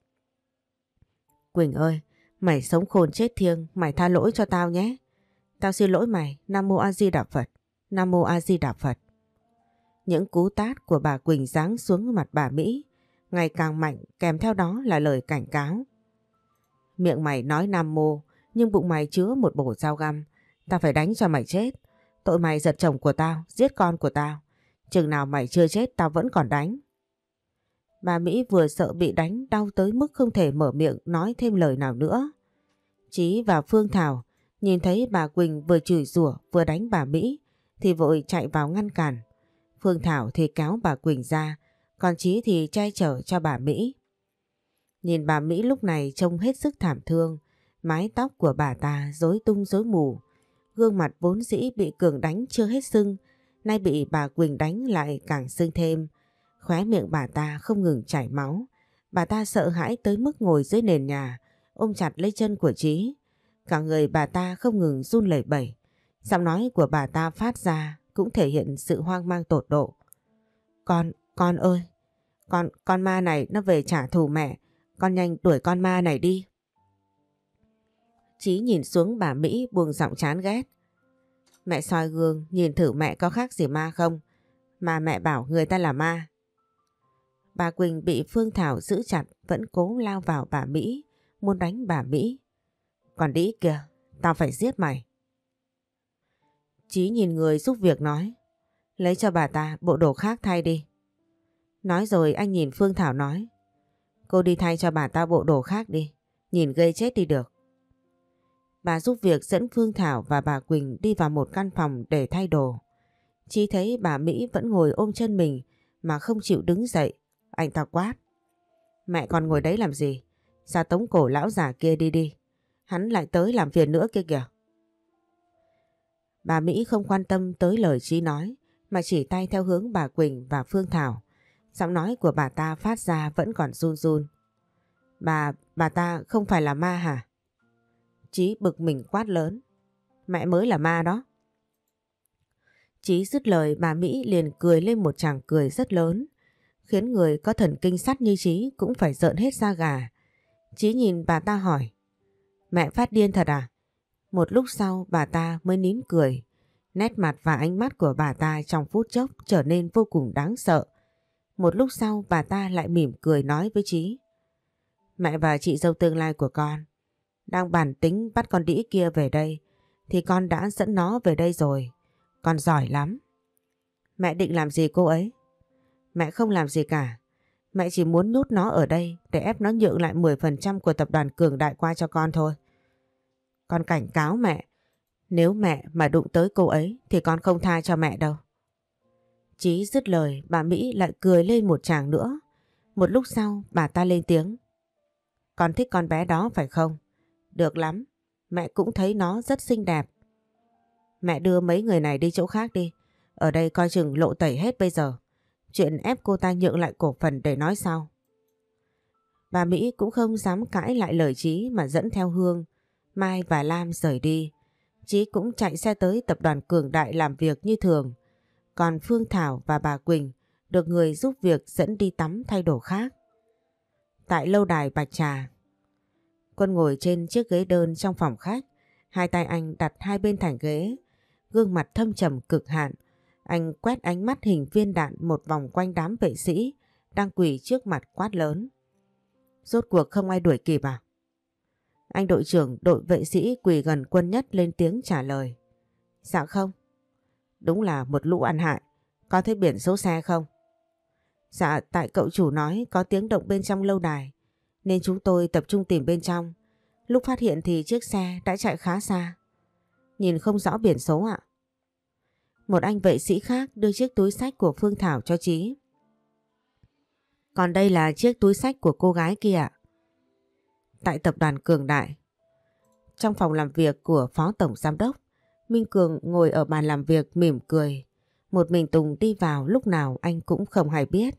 Quỳnh ơi, mày sống khôn chết thiêng, mày tha lỗi cho tao nhé. Tao xin lỗi mày, Nam Mô A Di Đà Phật, Nam Mô A Di Đà Phật. Những cú tát của bà Quỳnh giáng xuống mặt bà Mỹ ngày càng mạnh, kèm theo đó là lời cảnh cáo. Miệng mày nói Nam Mô, nhưng bụng mày chứa một bổ dao găm. Tao phải đánh cho mày chết. Tội mày giật chồng của tao, giết con của tao. Chừng nào mày chưa chết tao vẫn còn đánh. Bà Mỹ vừa sợ bị đánh đau tới mức không thể mở miệng nói thêm lời nào nữa. Chí và Phương Thảo nhìn thấy bà Quỳnh vừa chửi rủa vừa đánh bà Mỹ thì vội chạy vào ngăn cản. Phương Thảo thì kéo bà Quỳnh ra, còn Chí thì che chở cho bà Mỹ. Nhìn bà Mỹ lúc này trông hết sức thảm thương, mái tóc của bà ta rối tung rối mù, gương mặt vốn dĩ bị Cường đánh chưa hết sưng, nay bị bà Quỳnh đánh lại càng sưng thêm. Khóe miệng bà ta không ngừng chảy máu. Bà ta sợ hãi tới mức ngồi dưới nền nhà, ôm chặt lấy chân của Chí. Cả người bà ta không ngừng run lẩy bẩy. Giọng nói của bà ta phát ra cũng thể hiện sự hoang mang tột độ. Con ơi, con ma này nó về trả thù mẹ. Con nhanh đuổi con ma này đi. Chí nhìn xuống bà Mỹ buông giọng chán ghét. Mẹ soi gương nhìn thử mẹ có khác gì ma không? Mà mẹ bảo người ta là ma. Bà Quỳnh bị Phương Thảo giữ chặt vẫn cố lao vào bà Mỹ, muốn đánh bà Mỹ. Còn đĩ kìa, tao phải giết mày. Chí nhìn người giúp việc nói. Lấy cho bà ta bộ đồ khác thay đi. Nói rồi anh nhìn Phương Thảo nói. Cô đi thay cho bà ta bộ đồ khác đi, nhìn gây chết đi được. Bà giúp việc dẫn Phương Thảo và bà Quỳnh đi vào một căn phòng để thay đồ. Chí thấy bà Mỹ vẫn ngồi ôm chân mình mà không chịu đứng dậy. Anh ta quát. Mẹ còn ngồi đấy làm gì? Ra tống cổ lão già kia đi đi. Hắn lại tới làm phiền nữa kia kìa. Bà Mỹ không quan tâm tới lời Chí nói mà chỉ tay theo hướng bà Quỳnh và Phương Thảo. Giọng nói của bà ta phát ra vẫn còn run run. Bà ta không phải là ma hả? Chí bực mình quát lớn. Mẹ mới là ma đó. Chí dứt lời bà Mỹ liền cười lên một tràng cười rất lớn, khiến người có thần kinh sắt như Chí cũng phải rợn hết da gà. Chí nhìn bà ta hỏi, mẹ phát điên thật à? Một lúc sau bà ta mới nín cười. Nét mặt và ánh mắt của bà ta trong phút chốc trở nên vô cùng đáng sợ. Một lúc sau bà ta lại mỉm cười nói với Chí, mẹ và chị dâu tương lai của con đang bàn tính bắt con đĩ kia về đây, thì con đã dẫn nó về đây rồi. Con giỏi lắm. Mẹ định làm gì cô ấy? Mẹ không làm gì cả. Mẹ chỉ muốn nhốt nó ở đây để ép nó nhượng lại 10% của tập đoàn Cường Đại qua cho con thôi. Con cảnh cáo mẹ, nếu mẹ mà đụng tới cô ấy thì con không tha cho mẹ đâu. Chí dứt lời bà Mỹ lại cười lên một tràng nữa. Một lúc sau bà ta lên tiếng. Con thích con bé đó phải không? Được lắm, mẹ cũng thấy nó rất xinh đẹp. Mẹ đưa mấy người này đi chỗ khác đi. Ở đây coi chừng lộ tẩy hết bây giờ. Chuyện ép cô ta nhượng lại cổ phần để nói sau. Bà Mỹ cũng không dám cãi lại lời Chí mà dẫn theo Hương, Mai và Lam rời đi. Chí cũng chạy xe tới tập đoàn Cường Đại làm việc như thường. Còn Phương Thảo và bà Quỳnh được người giúp việc dẫn đi tắm thay đồ khác. Tại lâu đài Bạch Trà, Quân ngồi trên chiếc ghế đơn trong phòng khách. Hai tay anh đặt hai bên thành ghế, gương mặt thâm trầm cực hạn. Anh quét ánh mắt hình viên đạn một vòng quanh đám vệ sĩ đang quỳ trước mặt quát lớn. Rốt cuộc không ai đuổi kịp à? Anh đội trưởng đội vệ sĩ quỳ gần Quân nhất lên tiếng trả lời. Dạ không. Đúng là một lũ ăn hại. Có thấy biển số xe không? Dạ tại cậu chủ nói có tiếng động bên trong lâu đài, nên chúng tôi tập trung tìm bên trong. Lúc phát hiện thì chiếc xe đã chạy khá xa. Nhìn không rõ biển số ạ. Một anh vệ sĩ khác đưa chiếc túi xách của Phương Thảo cho Chí. Còn đây là chiếc túi xách của cô gái kia ạ. Tại tập đoàn Cường Đại, trong phòng làm việc của Phó Tổng Giám đốc, Minh Cường ngồi ở bàn làm việc mỉm cười. Một mình Tùng đi vào lúc nào anh cũng không hay biết.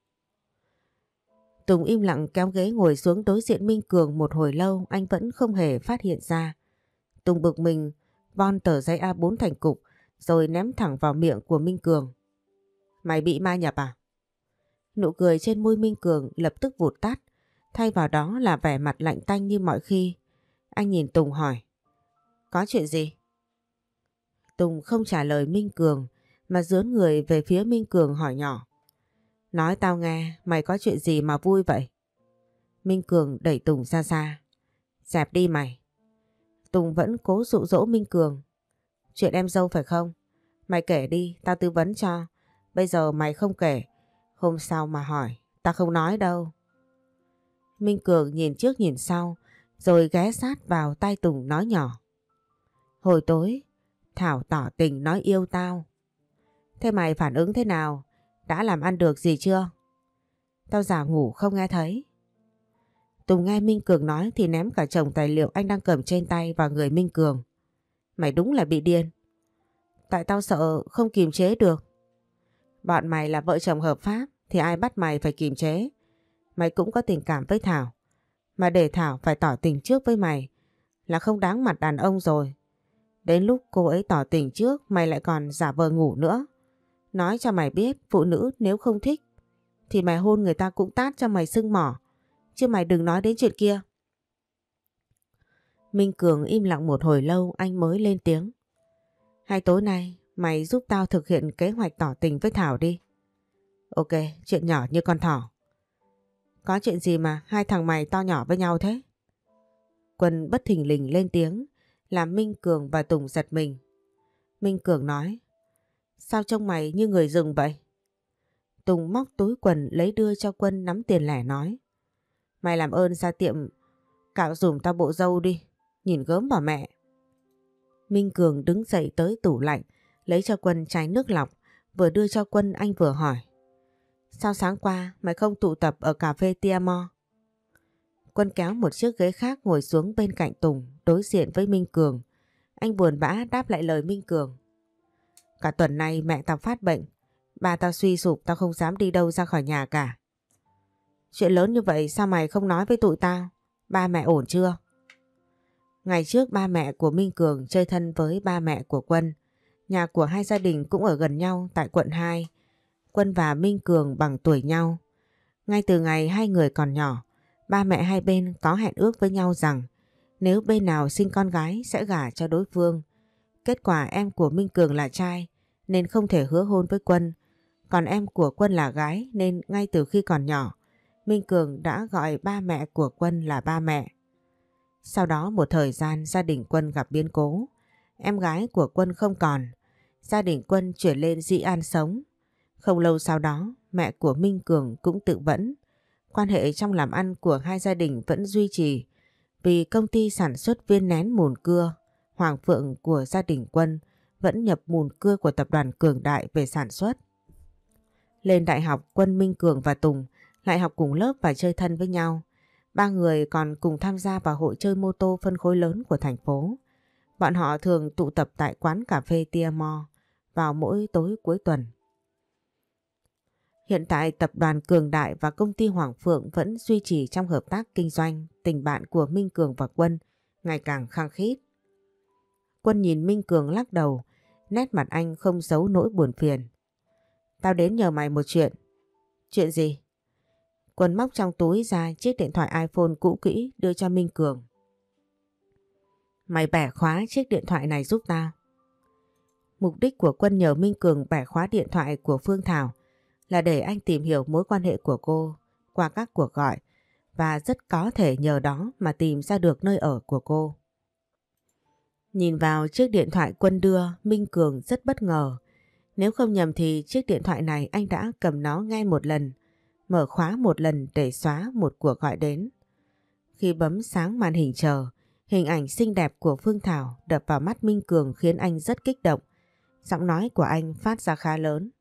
Tùng im lặng kéo ghế ngồi xuống đối diện Minh Cường một hồi lâu, anh vẫn không hề phát hiện ra. Tùng bực mình von tờ giấy A4 thành cục rồi ném thẳng vào miệng của Minh Cường. Mày bị ma nhập à? Nụ cười trên môi Minh Cường lập tức vụt tắt, thay vào đó là vẻ mặt lạnh tanh như mọi khi. Anh nhìn Tùng hỏi, có chuyện gì? Tùng không trả lời Minh Cường mà dướn người về phía Minh Cường hỏi nhỏ. Nói tao nghe, mày có chuyện gì mà vui vậy? Minh Cường đẩy Tùng ra xa. Dẹp đi mày. Tùng vẫn cố dụ dỗ Minh Cường. Chuyện em dâu phải không? Mày kể đi, tao tư vấn cho. Bây giờ mày không kể, hôm sau mà hỏi, tao không nói đâu. Minh Cường nhìn trước nhìn sau, rồi ghé sát vào tai Tùng nói nhỏ. Hồi tối, Thảo tỏ tình nói yêu tao. Thế mày phản ứng thế nào? Đã làm ăn được gì chưa? Tao giả ngủ không nghe thấy. Tùng nghe Minh Cường nói thì ném cả chồng tài liệu anh đang cầm trên tay vào người Minh Cường. Mày đúng là bị điên. Tại tao sợ không kìm chế được. Bọn mày là vợ chồng hợp pháp thì ai bắt mày phải kìm chế. Mày cũng có tình cảm với Thảo, mà để Thảo phải tỏ tình trước với mày là không đáng mặt đàn ông rồi. Đến lúc cô ấy tỏ tình trước mày lại còn giả vờ ngủ nữa. Nói cho mày biết, phụ nữ nếu không thích thì mày hôn người ta cũng tát cho mày sưng mỏ, chứ mày đừng nói đến chuyện kia. Minh Cường im lặng một hồi lâu anh mới lên tiếng. Hay tối nay mày giúp tao thực hiện kế hoạch tỏ tình với Thảo đi. Ok, chuyện nhỏ như con thỏ. Có chuyện gì mà hai thằng mày to nhỏ với nhau thế? Quân bất thình lình lên tiếng làm Minh Cường và Tùng giật mình. Minh Cường nói, sao trông mày như người rừng vậy? Tùng móc túi quần lấy đưa cho Quân nắm tiền lẻ nói, mày làm ơn ra tiệm cạo giùm tao bộ râu đi, nhìn gớm bà mẹ. Minh Cường đứng dậy tới tủ lạnh lấy cho Quân chai nước lọc, vừa đưa cho Quân anh vừa hỏi, sao sáng qua mày không tụ tập ở cà phê Tiamo? Quân kéo một chiếc ghế khác ngồi xuống bên cạnh Tùng đối diện với Minh Cường. Anh buồn bã đáp lại lời Minh Cường. Cả tuần nay mẹ tao phát bệnh, ba tao suy sụp, tao không dám đi đâu ra khỏi nhà cả. Chuyện lớn như vậy sao mày không nói với tụi tao? Ba mẹ ổn chưa? Ngày trước ba mẹ của Minh Cường chơi thân với ba mẹ của Quân. Nhà của hai gia đình cũng ở gần nhau tại quận 2. Quân và Minh Cường bằng tuổi nhau. Ngay từ ngày hai người còn nhỏ, ba mẹ hai bên có hẹn ước với nhau rằng nếu bên nào sinh con gái sẽ gả cho đối phương. Kết quả em của Minh Cường là trai nên không thể hứa hôn với Quân. Còn em của Quân là gái nên ngay từ khi còn nhỏ, Minh Cường đã gọi ba mẹ của Quân là ba mẹ. Sau đó một thời gian gia đình Quân gặp biến cố. Em gái của Quân không còn. Gia đình Quân chuyển lên Dĩ An sống. Không lâu sau đó mẹ của Minh Cường cũng tự vẫn. Quan hệ trong làm ăn của hai gia đình vẫn duy trì vì công ty sản xuất viên nén mùn cưa Hoàng Phượng của gia đình Quân vẫn nhập mùn cưa của tập đoàn Cường Đại về sản xuất. Lên đại học, Quân, Minh Cường và Tùng lại học cùng lớp và chơi thân với nhau. Ba người còn cùng tham gia vào hội chơi mô tô phân khối lớn của thành phố. Bọn họ thường tụ tập tại quán cà phê Tia Mo vào mỗi tối cuối tuần. Hiện tại tập đoàn Cường Đại và công ty Hoàng Phượng vẫn duy trì trong hợp tác kinh doanh. Tình bạn của Minh Cường và Quân ngày càng khăng khít. Quân nhìn Minh Cường lắc đầu, nét mặt anh không giấu nỗi buồn phiền. Tao đến nhờ mày một chuyện. Chuyện gì? Quân móc trong túi ra chiếc điện thoại iPhone cũ kỹ đưa cho Minh Cường. Mày bẻ khóa chiếc điện thoại này giúp tao. Mục đích của Quân nhờ Minh Cường bẻ khóa điện thoại của Phương Thảo là để anh tìm hiểu mối quan hệ của cô qua các cuộc gọi và rất có thể nhờ đó mà tìm ra được nơi ở của cô. Nhìn vào chiếc điện thoại Quân đưa, Minh Cường rất bất ngờ. Nếu không nhầm thì chiếc điện thoại này anh đã cầm nó nghe một lần, mở khóa một lần để xóa một cuộc gọi đến. Khi bấm sáng màn hình chờ, hình ảnh xinh đẹp của Phương Thảo đập vào mắt Minh Cường khiến anh rất kích động. Giọng nói của anh phát ra khá lớn.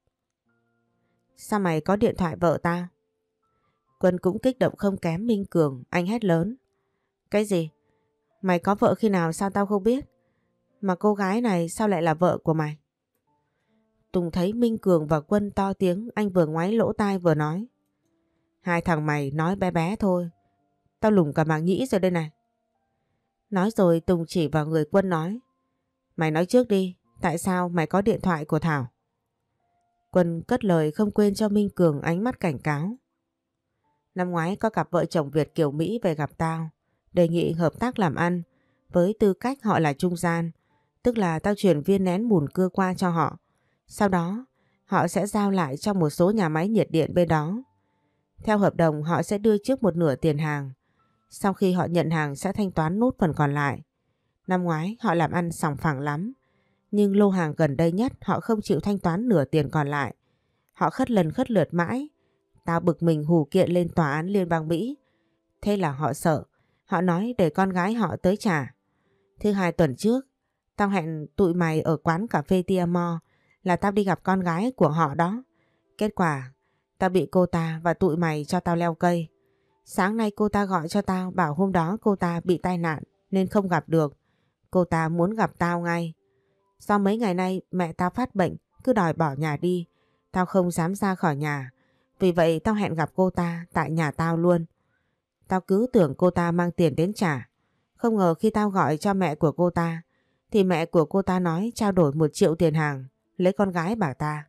Sao mày có điện thoại vợ tao? Quân cũng kích động không kém Minh Cường, anh hét lớn. Cái gì? Mày có vợ khi nào sao tao không biết? Mà cô gái này sao lại là vợ của mày? Tùng thấy Minh Cường và Quân to tiếng, anh vừa ngoáy lỗ tai vừa nói. Hai thằng mày nói bé bé thôi, tao lủng cả màng nhĩ rồi đây này. Nói rồi Tùng chỉ vào người Quân nói. Mày nói trước đi, tại sao mày có điện thoại của Thảo? Quân cất lời không quên cho Minh Cường ánh mắt cảnh cáo. Năm ngoái có cặp vợ chồng Việt kiều Mỹ về gặp tao, đề nghị hợp tác làm ăn với tư cách họ là trung gian, tức là tao chuyển viên nén mùn cưa qua cho họ. Sau đó họ sẽ giao lại cho một số nhà máy nhiệt điện bên đó. Theo hợp đồng họ sẽ đưa trước một nửa tiền hàng. Sau khi họ nhận hàng sẽ thanh toán nốt phần còn lại. Năm ngoái họ làm ăn sòng phẳng lắm. Nhưng lô hàng gần đây nhất họ không chịu thanh toán nửa tiền còn lại. Họ khất lần khất lượt mãi. Tao bực mình hù kiện lên tòa án Liên bang Mỹ. Thế là họ sợ. Họ nói để con gái họ tới trả. Thứ hai tuần trước, tao hẹn tụi mày ở quán cà phê Tia Mo là tao đi gặp con gái của họ đó. Kết quả, tao bị cô ta và tụi mày cho tao leo cây. Sáng nay cô ta gọi cho tao bảo hôm đó cô ta bị tai nạn nên không gặp được. Cô ta muốn gặp tao ngay. Do mấy ngày nay mẹ tao phát bệnh cứ đòi bỏ nhà đi. Tao không dám ra khỏi nhà. Vì vậy tao hẹn gặp cô ta tại nhà tao luôn. Tao cứ tưởng cô ta mang tiền đến trả. Không ngờ khi tao gọi cho mẹ của cô ta thì mẹ của cô ta nói trao đổi 1 triệu tiền hàng lấy con gái bà ta.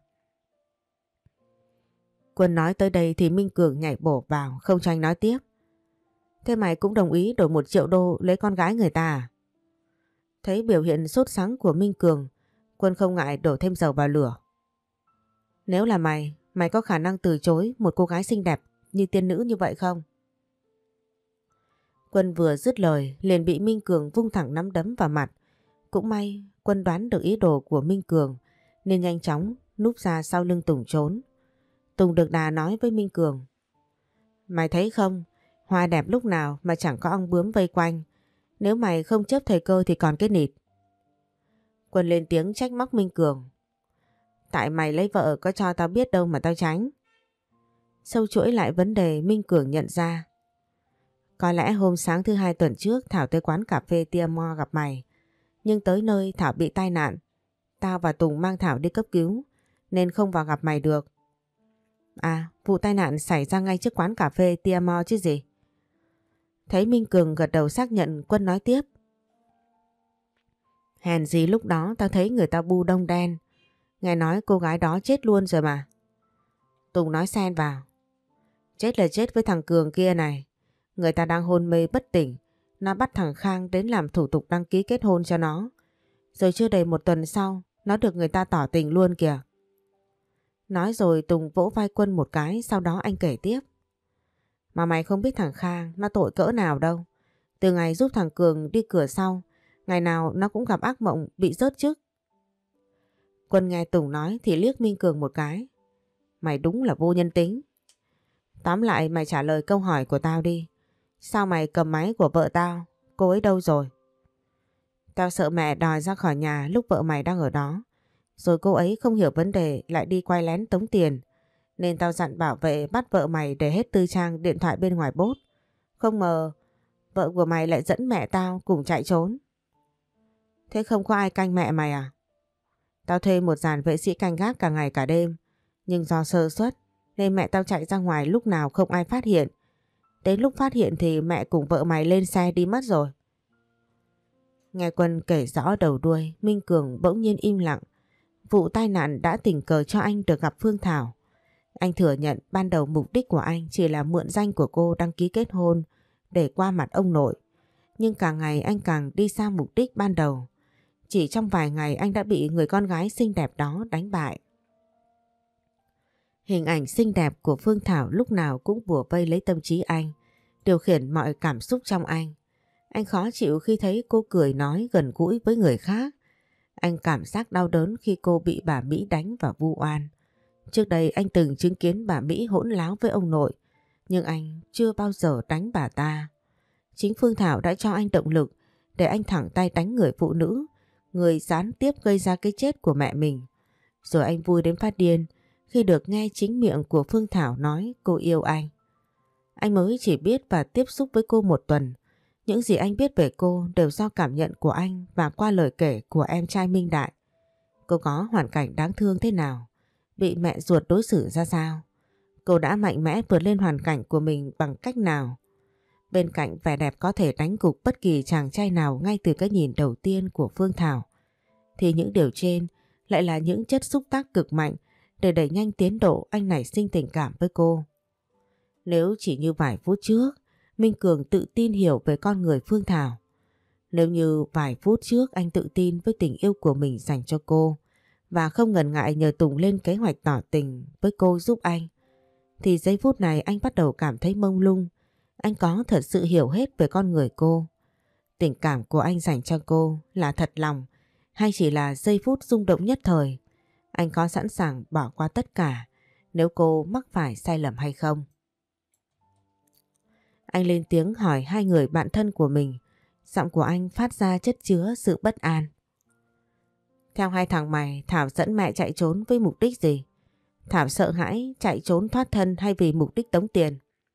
Quân nói tới đây thì Minh Cường nhảy bổ vào không cho anh nói tiếp. Thế mày cũng đồng ý đổi 1 triệu đô lấy con gái người ta à? Thấy biểu hiện sốt sắng của Minh Cường, Quân không ngại đổ thêm dầu vào lửa. Nếu là mày, mày có khả năng từ chối một cô gái xinh đẹp như tiên nữ như vậy không? Quân vừa dứt lời liền bị Minh Cường vung thẳng nắm đấm vào mặt. Cũng may Quân đoán được ý đồ của Minh Cường nên nhanh chóng núp ra sau lưng Tùng trốn. Tùng được đà nói với Minh Cường. Mày thấy không, hoa đẹp lúc nào mà chẳng có ong bướm vây quanh. Nếu mày không chấp thời cơ thì còn cái nịt. Quân lên tiếng trách móc Minh Cường. Tại mày lấy vợ có cho tao biết đâu mà tao tránh. Sâu chuỗi lại vấn đề Minh Cường nhận ra. Có lẽ hôm sáng thứ hai tuần trước Thảo tới quán cà phê Tia Mo gặp mày. Nhưng tới nơi Thảo bị tai nạn. Tao và Tùng mang Thảo đi cấp cứu nên không vào gặp mày được. À, vụ tai nạn xảy ra ngay trước quán cà phê Tiamo chứ gì. Thấy Minh Cường gật đầu xác nhận, Quân nói tiếp. Hèn gì lúc đó tao thấy người ta bu đông đen. Nghe nói cô gái đó chết luôn rồi mà. Tùng nói xen vào. Chết là chết với thằng Cường kia này. Người ta đang hôn mê bất tỉnh. Nó bắt thằng Khang đến làm thủ tục đăng ký kết hôn cho nó. Rồi chưa đầy 1 tuần sau, nó được người ta tỏ tình luôn kìa. Nói rồi Tùng vỗ vai Quân một cái, sau đó anh kể tiếp. Mà mày không biết thằng Khang nó tội cỡ nào đâu. Từ ngày giúp thằng Cường đi cửa sau, ngày nào nó cũng gặp ác mộng bị rớt chức. Quân nghe Tùng nói thì liếc Minh Cường một cái. Mày đúng là vô nhân tính. Tóm lại mày trả lời câu hỏi của tao đi. Sao mày cầm máy của vợ tao? Cô ấy đâu rồi? Tao sợ mẹ đòi ra khỏi nhà lúc vợ mày đang ở đó. Rồi cô ấy không hiểu vấn đề lại đi quay lén tống tiền. Nên tao dặn bảo vệ bắt vợ mày để hết tư trang điện thoại bên ngoài bốt. Không ngờ vợ của mày lại dẫn mẹ tao cùng chạy trốn. Thế không có ai canh mẹ mày à? Tao thuê một dàn vệ sĩ canh gác cả ngày cả đêm. Nhưng do sơ suất nên mẹ tao chạy ra ngoài lúc nào không ai phát hiện. Đến lúc phát hiện thì mẹ cùng vợ mày lên xe đi mất rồi. Nghe Quân kể rõ đầu đuôi, Minh Cường bỗng nhiên im lặng. Vụ tai nạn đã tình cờ cho anh được gặp Phương Thảo. Anh thừa nhận ban đầu mục đích của anh chỉ là mượn danh của cô đăng ký kết hôn để qua mặt ông nội. Nhưng càng ngày anh càng đi xa mục đích ban đầu. Chỉ trong vài ngày anh đã bị người con gái xinh đẹp đó đánh bại. Hình ảnh xinh đẹp của Phương Thảo lúc nào cũng bủa vây lấy tâm trí anh, điều khiển mọi cảm xúc trong anh. Anh khó chịu khi thấy cô cười nói gần gũi với người khác. Anh cảm giác đau đớn khi cô bị bà Mỹ đánh và vu oan. Trước đây anh từng chứng kiến bà Mỹ hỗn láo với ông nội, nhưng anh chưa bao giờ đánh bà ta. Chính Phương Thảo đã cho anh động lực để anh thẳng tay đánh người phụ nữ, người gián tiếp gây ra cái chết của mẹ mình. Rồi anh vui đến phát điên khi được nghe chính miệng của Phương Thảo nói cô yêu anh. Anh mới chỉ biết và tiếp xúc với cô 1 tuần. Những gì anh biết về cô đều do cảm nhận của anh và qua lời kể của em trai Minh Đại. Cô có hoàn cảnh đáng thương thế nào, bị mẹ ruột đối xử ra sao. Cô đã mạnh mẽ vượt lên hoàn cảnh của mình bằng cách nào. Bên cạnh vẻ đẹp có thể đánh gục bất kỳ chàng trai nào ngay từ cái nhìn đầu tiên của Phương Thảo, thì những điều trên lại là những chất xúc tác cực mạnh để đẩy nhanh tiến độ anh nảy sinh tình cảm với cô. Nếu chỉ như vài phút trước, Minh Cường tự tin hiểu về con người Phương Thảo. Nếu như vài phút trước anh tự tin với tình yêu của mình dành cho cô và không ngần ngại nhờ Tùng lên kế hoạch tỏ tình với cô giúp anh, thì giây phút này anh bắt đầu cảm thấy mông lung. Anh có thật sự hiểu hết về con người cô. Tình cảm của anh dành cho cô là thật lòng hay chỉ là giây phút rung động nhất thời? Anh có sẵn sàng bỏ qua tất cả nếu cô mắc phải sai lầm hay không? Anh lên tiếng hỏi hai người bạn thân của mình. Giọng của anh phát ra chất chứa sự bất an. Theo hai thằng mày, Thảo dẫn mẹ chạy trốn với mục đích gì? Thảo sợ hãi chạy trốn thoát thân hay vì mục đích tống tiền?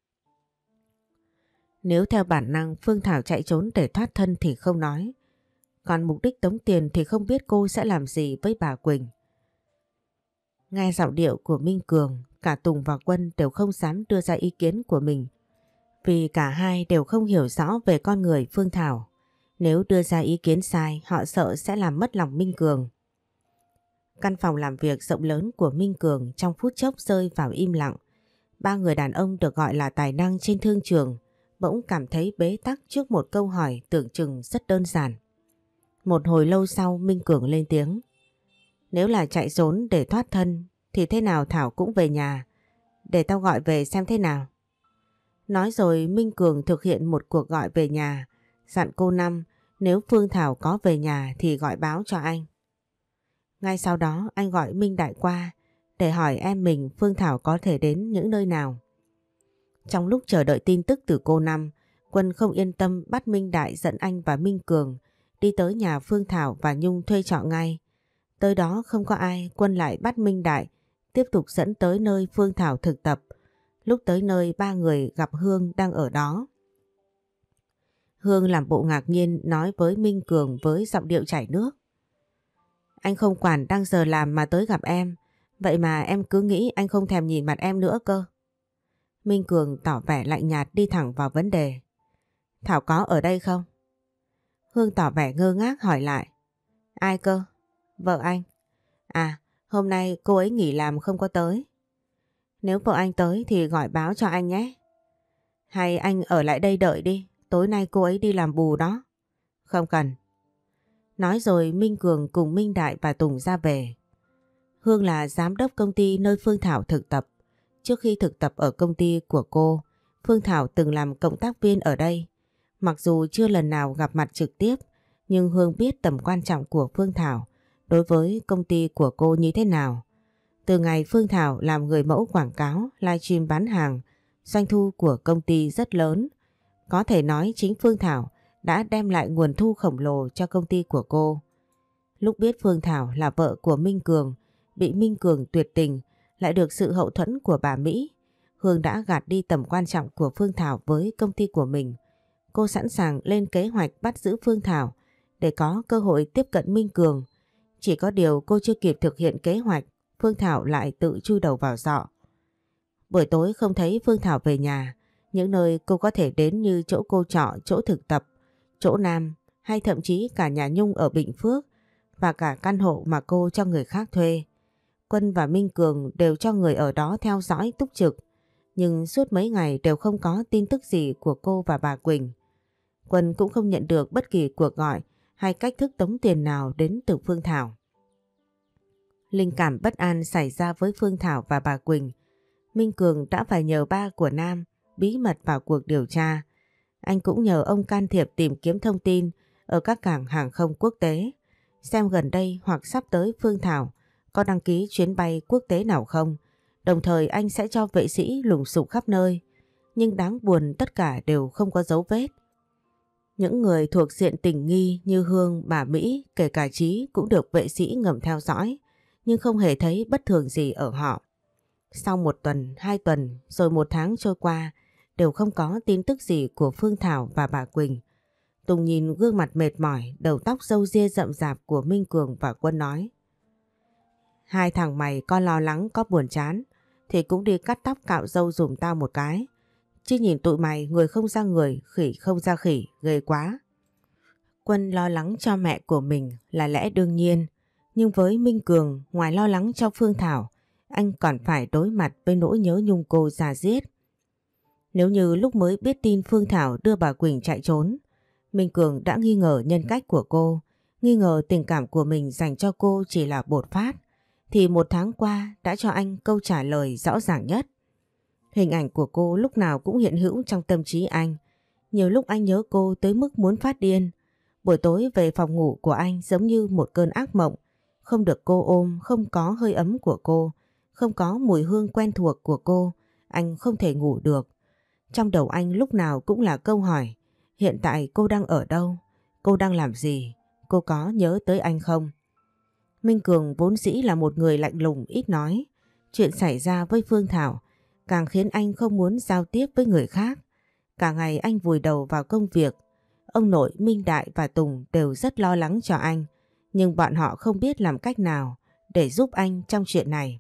Nếu theo bản năng Phương Thảo chạy trốn để thoát thân thì không nói. Còn mục đích tống tiền thì không biết cô sẽ làm gì với bà Quỳnh. Nghe giọng điệu của Minh Cường, cả Tùng và Quân đều không dám đưa ra ý kiến của mình, vì cả hai đều không hiểu rõ về con người Phương Thảo. Nếu đưa ra ý kiến sai, họ sợ sẽ làm mất lòng Minh Cường. Căn phòng làm việc rộng lớn của Minh Cường trong phút chốc rơi vào im lặng. Ba người đàn ông được gọi là tài năng trên thương trường bỗng cảm thấy bế tắc trước một câu hỏi tưởng chừng rất đơn giản. Một hồi lâu sau Minh Cường lên tiếng. Nếu là chạy trốn để thoát thân thì thế nào Thảo cũng về nhà. Để tao gọi về xem thế nào. Nói rồi Minh Cường thực hiện một cuộc gọi về nhà, dặn cô Năm nếu Phương Thảo có về nhà thì gọi báo cho anh. Ngay sau đó anh gọi Minh Đại qua để hỏi em mình Phương Thảo có thể đến những nơi nào. Trong lúc chờ đợi tin tức từ cô Năm, Quân không yên tâm bắt Minh Đại dẫn anh và Minh Cường đi tới nhà Phương Thảo và Nhung thuê trọ ngay. Tới đó không có ai, Quân lại bắt Minh Đại tiếp tục dẫn tới nơi Phương Thảo thực tập. Lúc tới nơi ba người gặp Hương đang ở đó. Hương làm bộ ngạc nhiên nói với Minh Cường với giọng điệu chảy nước. Anh không quản đang giờ làm mà tới gặp em, Vậy mà em cứ nghĩ anh không thèm nhìn mặt em nữa cơ. Minh Cường tỏ vẻ lạnh nhạt đi thẳng vào vấn đề. Thảo có ở đây không? Hương tỏ vẻ ngơ ngác hỏi lại. Ai cơ? Vợ anh. À, hôm nay cô ấy nghỉ làm không có tới. Nếu vợ anh tới thì gọi báo cho anh nhé. Hay anh ở lại đây đợi đi, tối nay cô ấy đi làm bù đó. Không cần. Nói rồi Minh Cường cùng Minh Đại và Tùng ra về. Hương là giám đốc công ty nơi Phương Thảo thực tập. Trước khi thực tập ở công ty của cô, Phương Thảo từng làm cộng tác viên ở đây. Mặc dù chưa lần nào gặp mặt trực tiếp, nhưng Hương biết tầm quan trọng của Phương Thảo đối với công ty của cô như thế nào. Từ ngày Phương Thảo làm người mẫu quảng cáo, livestream bán hàng, doanh thu của công ty rất lớn. Có thể nói chính Phương Thảo đã đem lại nguồn thu khổng lồ cho công ty của cô. Lúc biết Phương Thảo là vợ của Minh Cường, bị Minh Cường tuyệt tình, lại được sự hậu thuẫn của bà Mỹ, Hương đã gạt đi tầm quan trọng của Phương Thảo với công ty của mình. Cô sẵn sàng lên kế hoạch bắt giữ Phương Thảo để có cơ hội tiếp cận Minh Cường. Chỉ có điều cô chưa kịp thực hiện kế hoạch, Phương Thảo lại tự chui đầu vào giọ. Buổi tối không thấy Phương Thảo về nhà, những nơi cô có thể đến như chỗ cô trọ, chỗ thực tập, chỗ Nam hay thậm chí cả nhà Nhung ở Bình Phước và cả căn hộ mà cô cho người khác thuê. Quân và Minh Cường đều cho người ở đó theo dõi túc trực, nhưng suốt mấy ngày đều không có tin tức gì của cô và bà Quỳnh. Quân cũng không nhận được bất kỳ cuộc gọi hay cách thức tống tiền nào đến từ Phương Thảo. Linh cảm bất an xảy ra với Phương Thảo và bà Quỳnh. Minh Cường đã phải nhờ ba của Nam bí mật vào cuộc điều tra. Anh cũng nhờ ông can thiệp tìm kiếm thông tin ở các cảng hàng không quốc tế, xem gần đây hoặc sắp tới Phương Thảo có đăng ký chuyến bay quốc tế nào không. Đồng thời anh sẽ cho vệ sĩ lùng sục khắp nơi. Nhưng đáng buồn tất cả đều không có dấu vết. Những người thuộc diện tình nghi như Hương, bà Mỹ, kể cả Chí cũng được vệ sĩ ngầm theo dõi, nhưng không hề thấy bất thường gì ở họ. Sau 1 tuần, 2 tuần, rồi 1 tháng trôi qua, đều không có tin tức gì của Phương Thảo và bà Quỳnh. Tùng nhìn gương mặt mệt mỏi, đầu tóc râu ria rậm rạp của Minh Cường và Quân nói. Hai thằng mày có lo lắng, có buồn chán, thì cũng đi cắt tóc cạo râu dùm tao một cái. Chứ nhìn tụi mày người không ra người, khỉ không ra khỉ, ghê quá. Quân lo lắng cho mẹ của mình là lẽ đương nhiên. Nhưng với Minh Cường, ngoài lo lắng cho Phương Thảo, anh còn phải đối mặt với nỗi nhớ nhung cô già diết. Nếu như lúc mới biết tin Phương Thảo đưa bà Quỳnh chạy trốn, Minh Cường đã nghi ngờ nhân cách của cô, nghi ngờ tình cảm của mình dành cho cô chỉ là bột phát, thì 1 tháng qua đã cho anh câu trả lời rõ ràng nhất. Hình ảnh của cô lúc nào cũng hiện hữu trong tâm trí anh. Nhiều lúc anh nhớ cô tới mức muốn phát điên. Buổi tối về phòng ngủ của anh giống như một cơn ác mộng. Không được cô ôm, không có hơi ấm của cô, không có mùi hương quen thuộc của cô, anh không thể ngủ được. Trong đầu anh lúc nào cũng là câu hỏi, hiện tại cô đang ở đâu? Cô đang làm gì? Cô có nhớ tới anh không? Minh Cường vốn dĩ là một người lạnh lùng ít nói. Chuyện xảy ra với Phương Thảo càng khiến anh không muốn giao tiếp với người khác. Cả ngày anh vùi đầu vào công việc. Ông nội Minh Đại và Tùng đều rất lo lắng cho anh, nhưng bọn họ không biết làm cách nào để giúp anh trong chuyện này.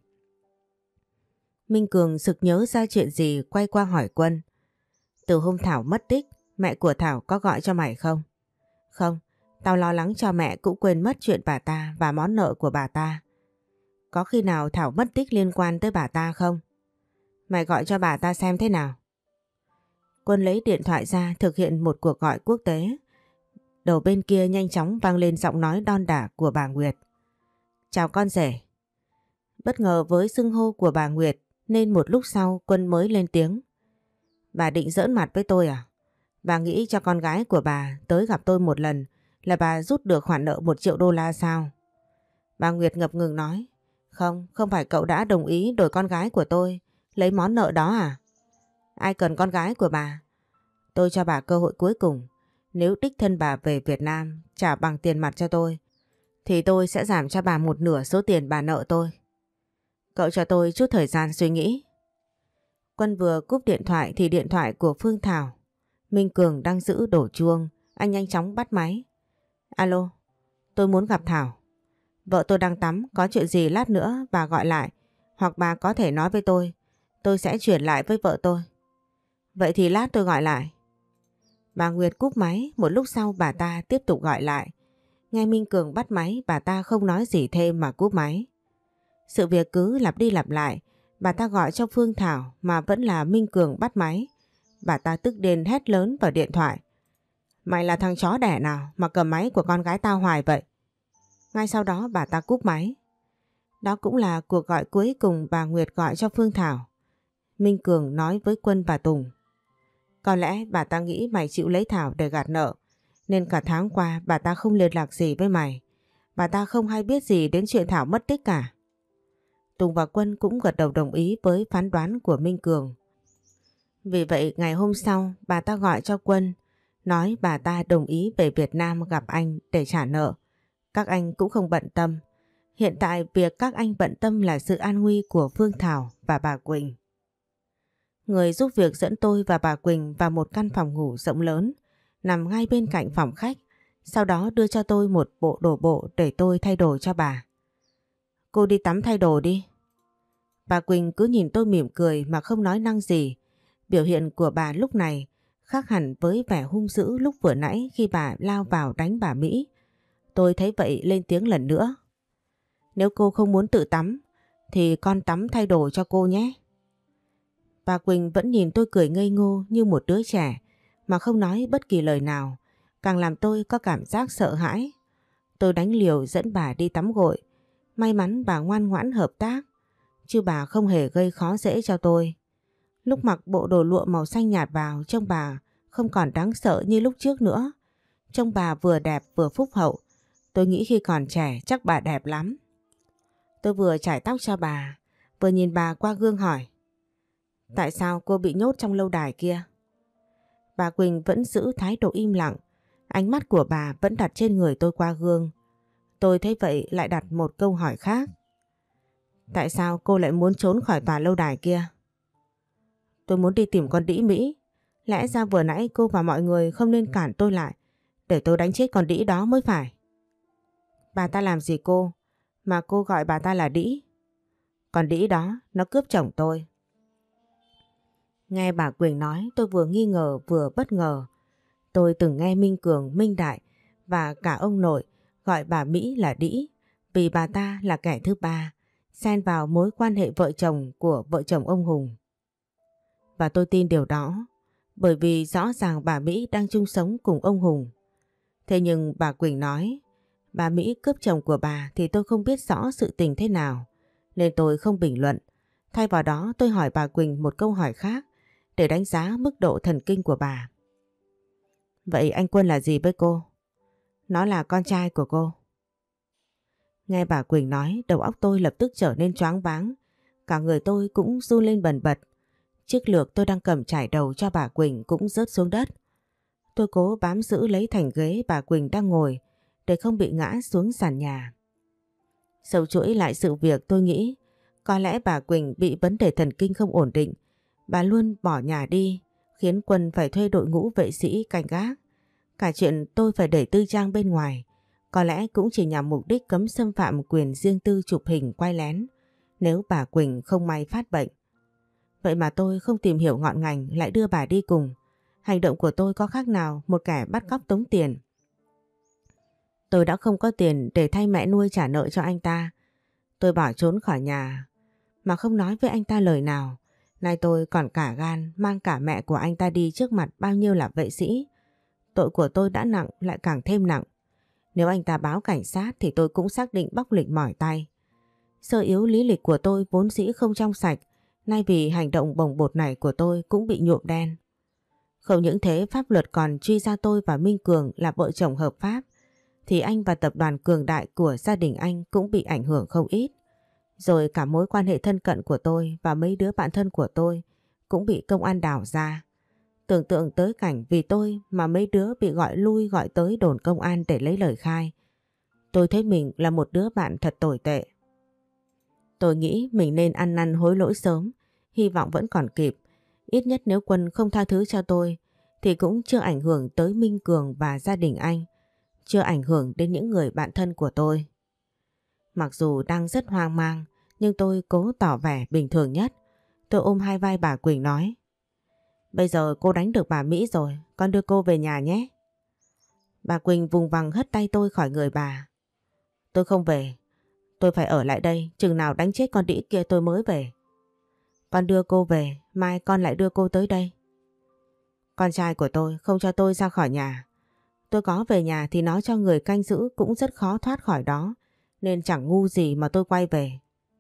Minh Cường sực nhớ ra chuyện gì quay qua hỏi Quân. Từ hôm Thảo mất tích, mẹ của Thảo có gọi cho mày không? Không, tao lo lắng cho mẹ cũng quên mất chuyện bà ta và món nợ của bà ta. Có khi nào Thảo mất tích liên quan tới bà ta không? Mày gọi cho bà ta xem thế nào. Quân lấy điện thoại ra thực hiện một cuộc gọi quốc tế. Đầu bên kia nhanh chóng vang lên giọng nói đon đả của bà Nguyệt. Chào con rể. Bất ngờ với xưng hô của bà Nguyệt nên một lúc sau Quân mới lên tiếng. Bà định giỡn mặt với tôi à? Bà nghĩ cho con gái của bà tới gặp tôi một lần là bà rút được khoản nợ 1 triệu đô la sao? Bà Nguyệt ngập ngừng nói. Không, không phải cậu đã đồng ý đổi con gái của tôi lấy món nợ đó à? Ai cần con gái của bà? Tôi cho bà cơ hội cuối cùng. Nếu đích thân bà về Việt Nam trả bằng tiền mặt cho tôi, thì tôi sẽ giảm cho bà 1/2 số tiền bà nợ tôi. Cậu cho tôi chút thời gian suy nghĩ. Quân vừa cúp điện thoại thì điện thoại của Phương Thảo. Minh Cường đang giữ đổ chuông. Anh nhanh chóng bắt máy. Alo, tôi muốn gặp Thảo. Vợ tôi đang tắm, có chuyện gì lát nữa bà gọi lại Hoặc bà có thể nói với tôi sẽ chuyển lại với vợ tôi. Vậy thì lát tôi gọi lại. Bà Nguyệt cúp máy, một lúc sau bà ta tiếp tục gọi lại. Nghe Minh Cường bắt máy, bà ta không nói gì thêm mà cúp máy. Sự việc cứ lặp đi lặp lại, bà ta gọi cho Phương Thảo mà vẫn là Minh Cường bắt máy. Bà ta tức đến hét lớn vào điện thoại. Mày là thằng chó đẻ nào mà cầm máy của con gái tao hoài vậy? Ngay sau đó bà ta cúp máy. Đó cũng là cuộc gọi cuối cùng bà Nguyệt gọi cho Phương Thảo. Minh Cường nói với Quân và Tùng. Có lẽ bà ta nghĩ mày chịu lấy Thảo để gạt nợ, nên cả tháng qua bà ta không liên lạc gì với mày. Bà ta không hay biết gì đến chuyện Thảo mất tích cả. Tùng và Quân cũng gật đầu đồng ý với phán đoán của Minh Cường. Vì vậy ngày hôm sau bà ta gọi cho Quân, nói bà ta đồng ý về Việt Nam gặp anh để trả nợ. Các anh cũng không bận tâm. Hiện tại việc các anh bận tâm là sự an nguy của Phương Thảo và bà Quỳnh. Người giúp việc dẫn tôi và bà Quỳnh vào một căn phòng ngủ rộng lớn, nằm ngay bên cạnh phòng khách. Sau đó đưa cho tôi một bộ đồ bộ để tôi thay đồ cho bà. Cô đi tắm thay đồ đi. Bà Quỳnh cứ nhìn tôi mỉm cười mà không nói năng gì. Biểu hiện của bà lúc này khác hẳn với vẻ hung dữ lúc vừa nãy khi bà lao vào đánh bà Mỹ. Tôi thấy vậy lên tiếng lần nữa. Nếu cô không muốn tự tắm thì con tắm thay đồ cho cô nhé. Bà Quỳnh vẫn nhìn tôi cười ngây ngô như một đứa trẻ mà không nói bất kỳ lời nào, càng làm tôi có cảm giác sợ hãi. Tôi đánh liều dẫn bà đi tắm gội. May mắn bà ngoan ngoãn hợp tác, chứ bà không hề gây khó dễ cho tôi. Lúc mặc bộ đồ lụa màu xanh nhạt vào, trông bà không còn đáng sợ như lúc trước nữa. Trông bà vừa đẹp vừa phúc hậu. Tôi nghĩ khi còn trẻ chắc bà đẹp lắm. Tôi vừa chải tóc cho bà, vừa nhìn bà qua gương hỏi. Tại sao cô bị nhốt trong lâu đài kia? Bà Quỳnh vẫn giữ thái độ im lặng. Ánh mắt của bà vẫn đặt trên người tôi qua gương. Tôi thấy vậy lại đặt một câu hỏi khác. Tại sao cô lại muốn trốn khỏi tòa lâu đài kia? Tôi muốn đi tìm con đĩ Mỹ. Lẽ ra vừa nãy cô và mọi người không nên cản tôi lại, để tôi đánh chết con đĩ đó mới phải. Bà ta làm gì cô mà cô gọi bà ta là đĩ? Con đĩ đó nó cướp chồng tôi. Nghe bà Quỳnh nói tôi vừa nghi ngờ vừa bất ngờ. Tôi từng nghe Minh Cường, Minh Đại và cả ông nội gọi bà Mỹ là đĩ vì bà ta là kẻ thứ ba xen vào mối quan hệ vợ chồng của vợ chồng ông Hùng. Và tôi tin điều đó bởi vì rõ ràng bà Mỹ đang chung sống cùng ông Hùng. Thế nhưng bà Quỳnh nói bà Mỹ cướp chồng của bà thì tôi không biết rõ sự tình thế nào, nên tôi không bình luận. Thay vào đó tôi hỏi bà Quỳnh một câu hỏi khác để đánh giá mức độ thần kinh của bà. Vậy anh Quân là gì với cô? Nó là con trai của cô. Nghe bà Quỳnh nói, đầu óc tôi lập tức trở nên choáng váng. Cả người tôi cũng run lên bần bật. Chiếc lược tôi đang cầm chải đầu cho bà Quỳnh cũng rớt xuống đất. Tôi cố bám giữ lấy thành ghế bà Quỳnh đang ngồi để không bị ngã xuống sàn nhà. Sâu chuỗi lại sự việc tôi nghĩ có lẽ bà Quỳnh bị vấn đề thần kinh không ổn định. Bà luôn bỏ nhà đi, khiến Quân phải thuê đội ngũ vệ sĩ canh gác. Cả chuyện tôi phải đẩy tư trang bên ngoài có lẽ cũng chỉ nhằm mục đích cấm xâm phạm quyền riêng tư chụp hình quay lén nếu bà Quỳnh không may phát bệnh. Vậy mà tôi không tìm hiểu ngọn ngành lại đưa bà đi cùng. Hành động của tôi có khác nào một kẻ bắt cóc tống tiền. Tôi đã không có tiền để thay mẹ nuôi trả nợ cho anh ta. Tôi bỏ trốn khỏi nhà mà không nói với anh ta lời nào. Nay tôi còn cả gan mang cả mẹ của anh ta đi trước mặt bao nhiêu là vệ sĩ. Tội của tôi đã nặng lại càng thêm nặng. Nếu anh ta báo cảnh sát thì tôi cũng xác định bóc lịch mỏi tay. Sơ yếu lý lịch của tôi vốn dĩ không trong sạch, nay vì hành động bồng bột này của tôi cũng bị nhuộm đen. Không những thế, pháp luật còn truy ra tôi và Minh Cường là vợ chồng hợp pháp, thì anh và tập đoàn Cường Đại của gia đình anh cũng bị ảnh hưởng không ít. Rồi cả mối quan hệ thân cận của tôi và mấy đứa bạn thân của tôi cũng bị công an đào ra. Tưởng tượng tới cảnh vì tôi mà mấy đứa bị gọi lui gọi tới đồn công an để lấy lời khai. Tôi thấy mình là một đứa bạn thật tồi tệ. Tôi nghĩ mình nên ăn năn hối lỗi sớm, hy vọng vẫn còn kịp. Ít nhất nếu Quân không tha thứ cho tôi thì cũng chưa ảnh hưởng tới Minh Cường và gia đình anh, chưa ảnh hưởng đến những người bạn thân của tôi. Mặc dù đang rất hoang mang, nhưng tôi cố tỏ vẻ bình thường nhất. Tôi ôm hai vai bà Quỳnh nói: Bây giờ cô đánh được bà Mỹ rồi, con đưa cô về nhà nhé. Bà Quỳnh vùng vằng hất tay tôi khỏi người bà. Tôi không về, tôi phải ở lại đây, chừng nào đánh chết con đĩ kia tôi mới về. Con đưa cô về, mai con lại đưa cô tới đây. Con trai của tôi không cho tôi ra khỏi nhà. Tôi có về nhà thì nó cho người canh giữ cũng rất khó thoát khỏi đó, nên chẳng ngu gì mà tôi quay về.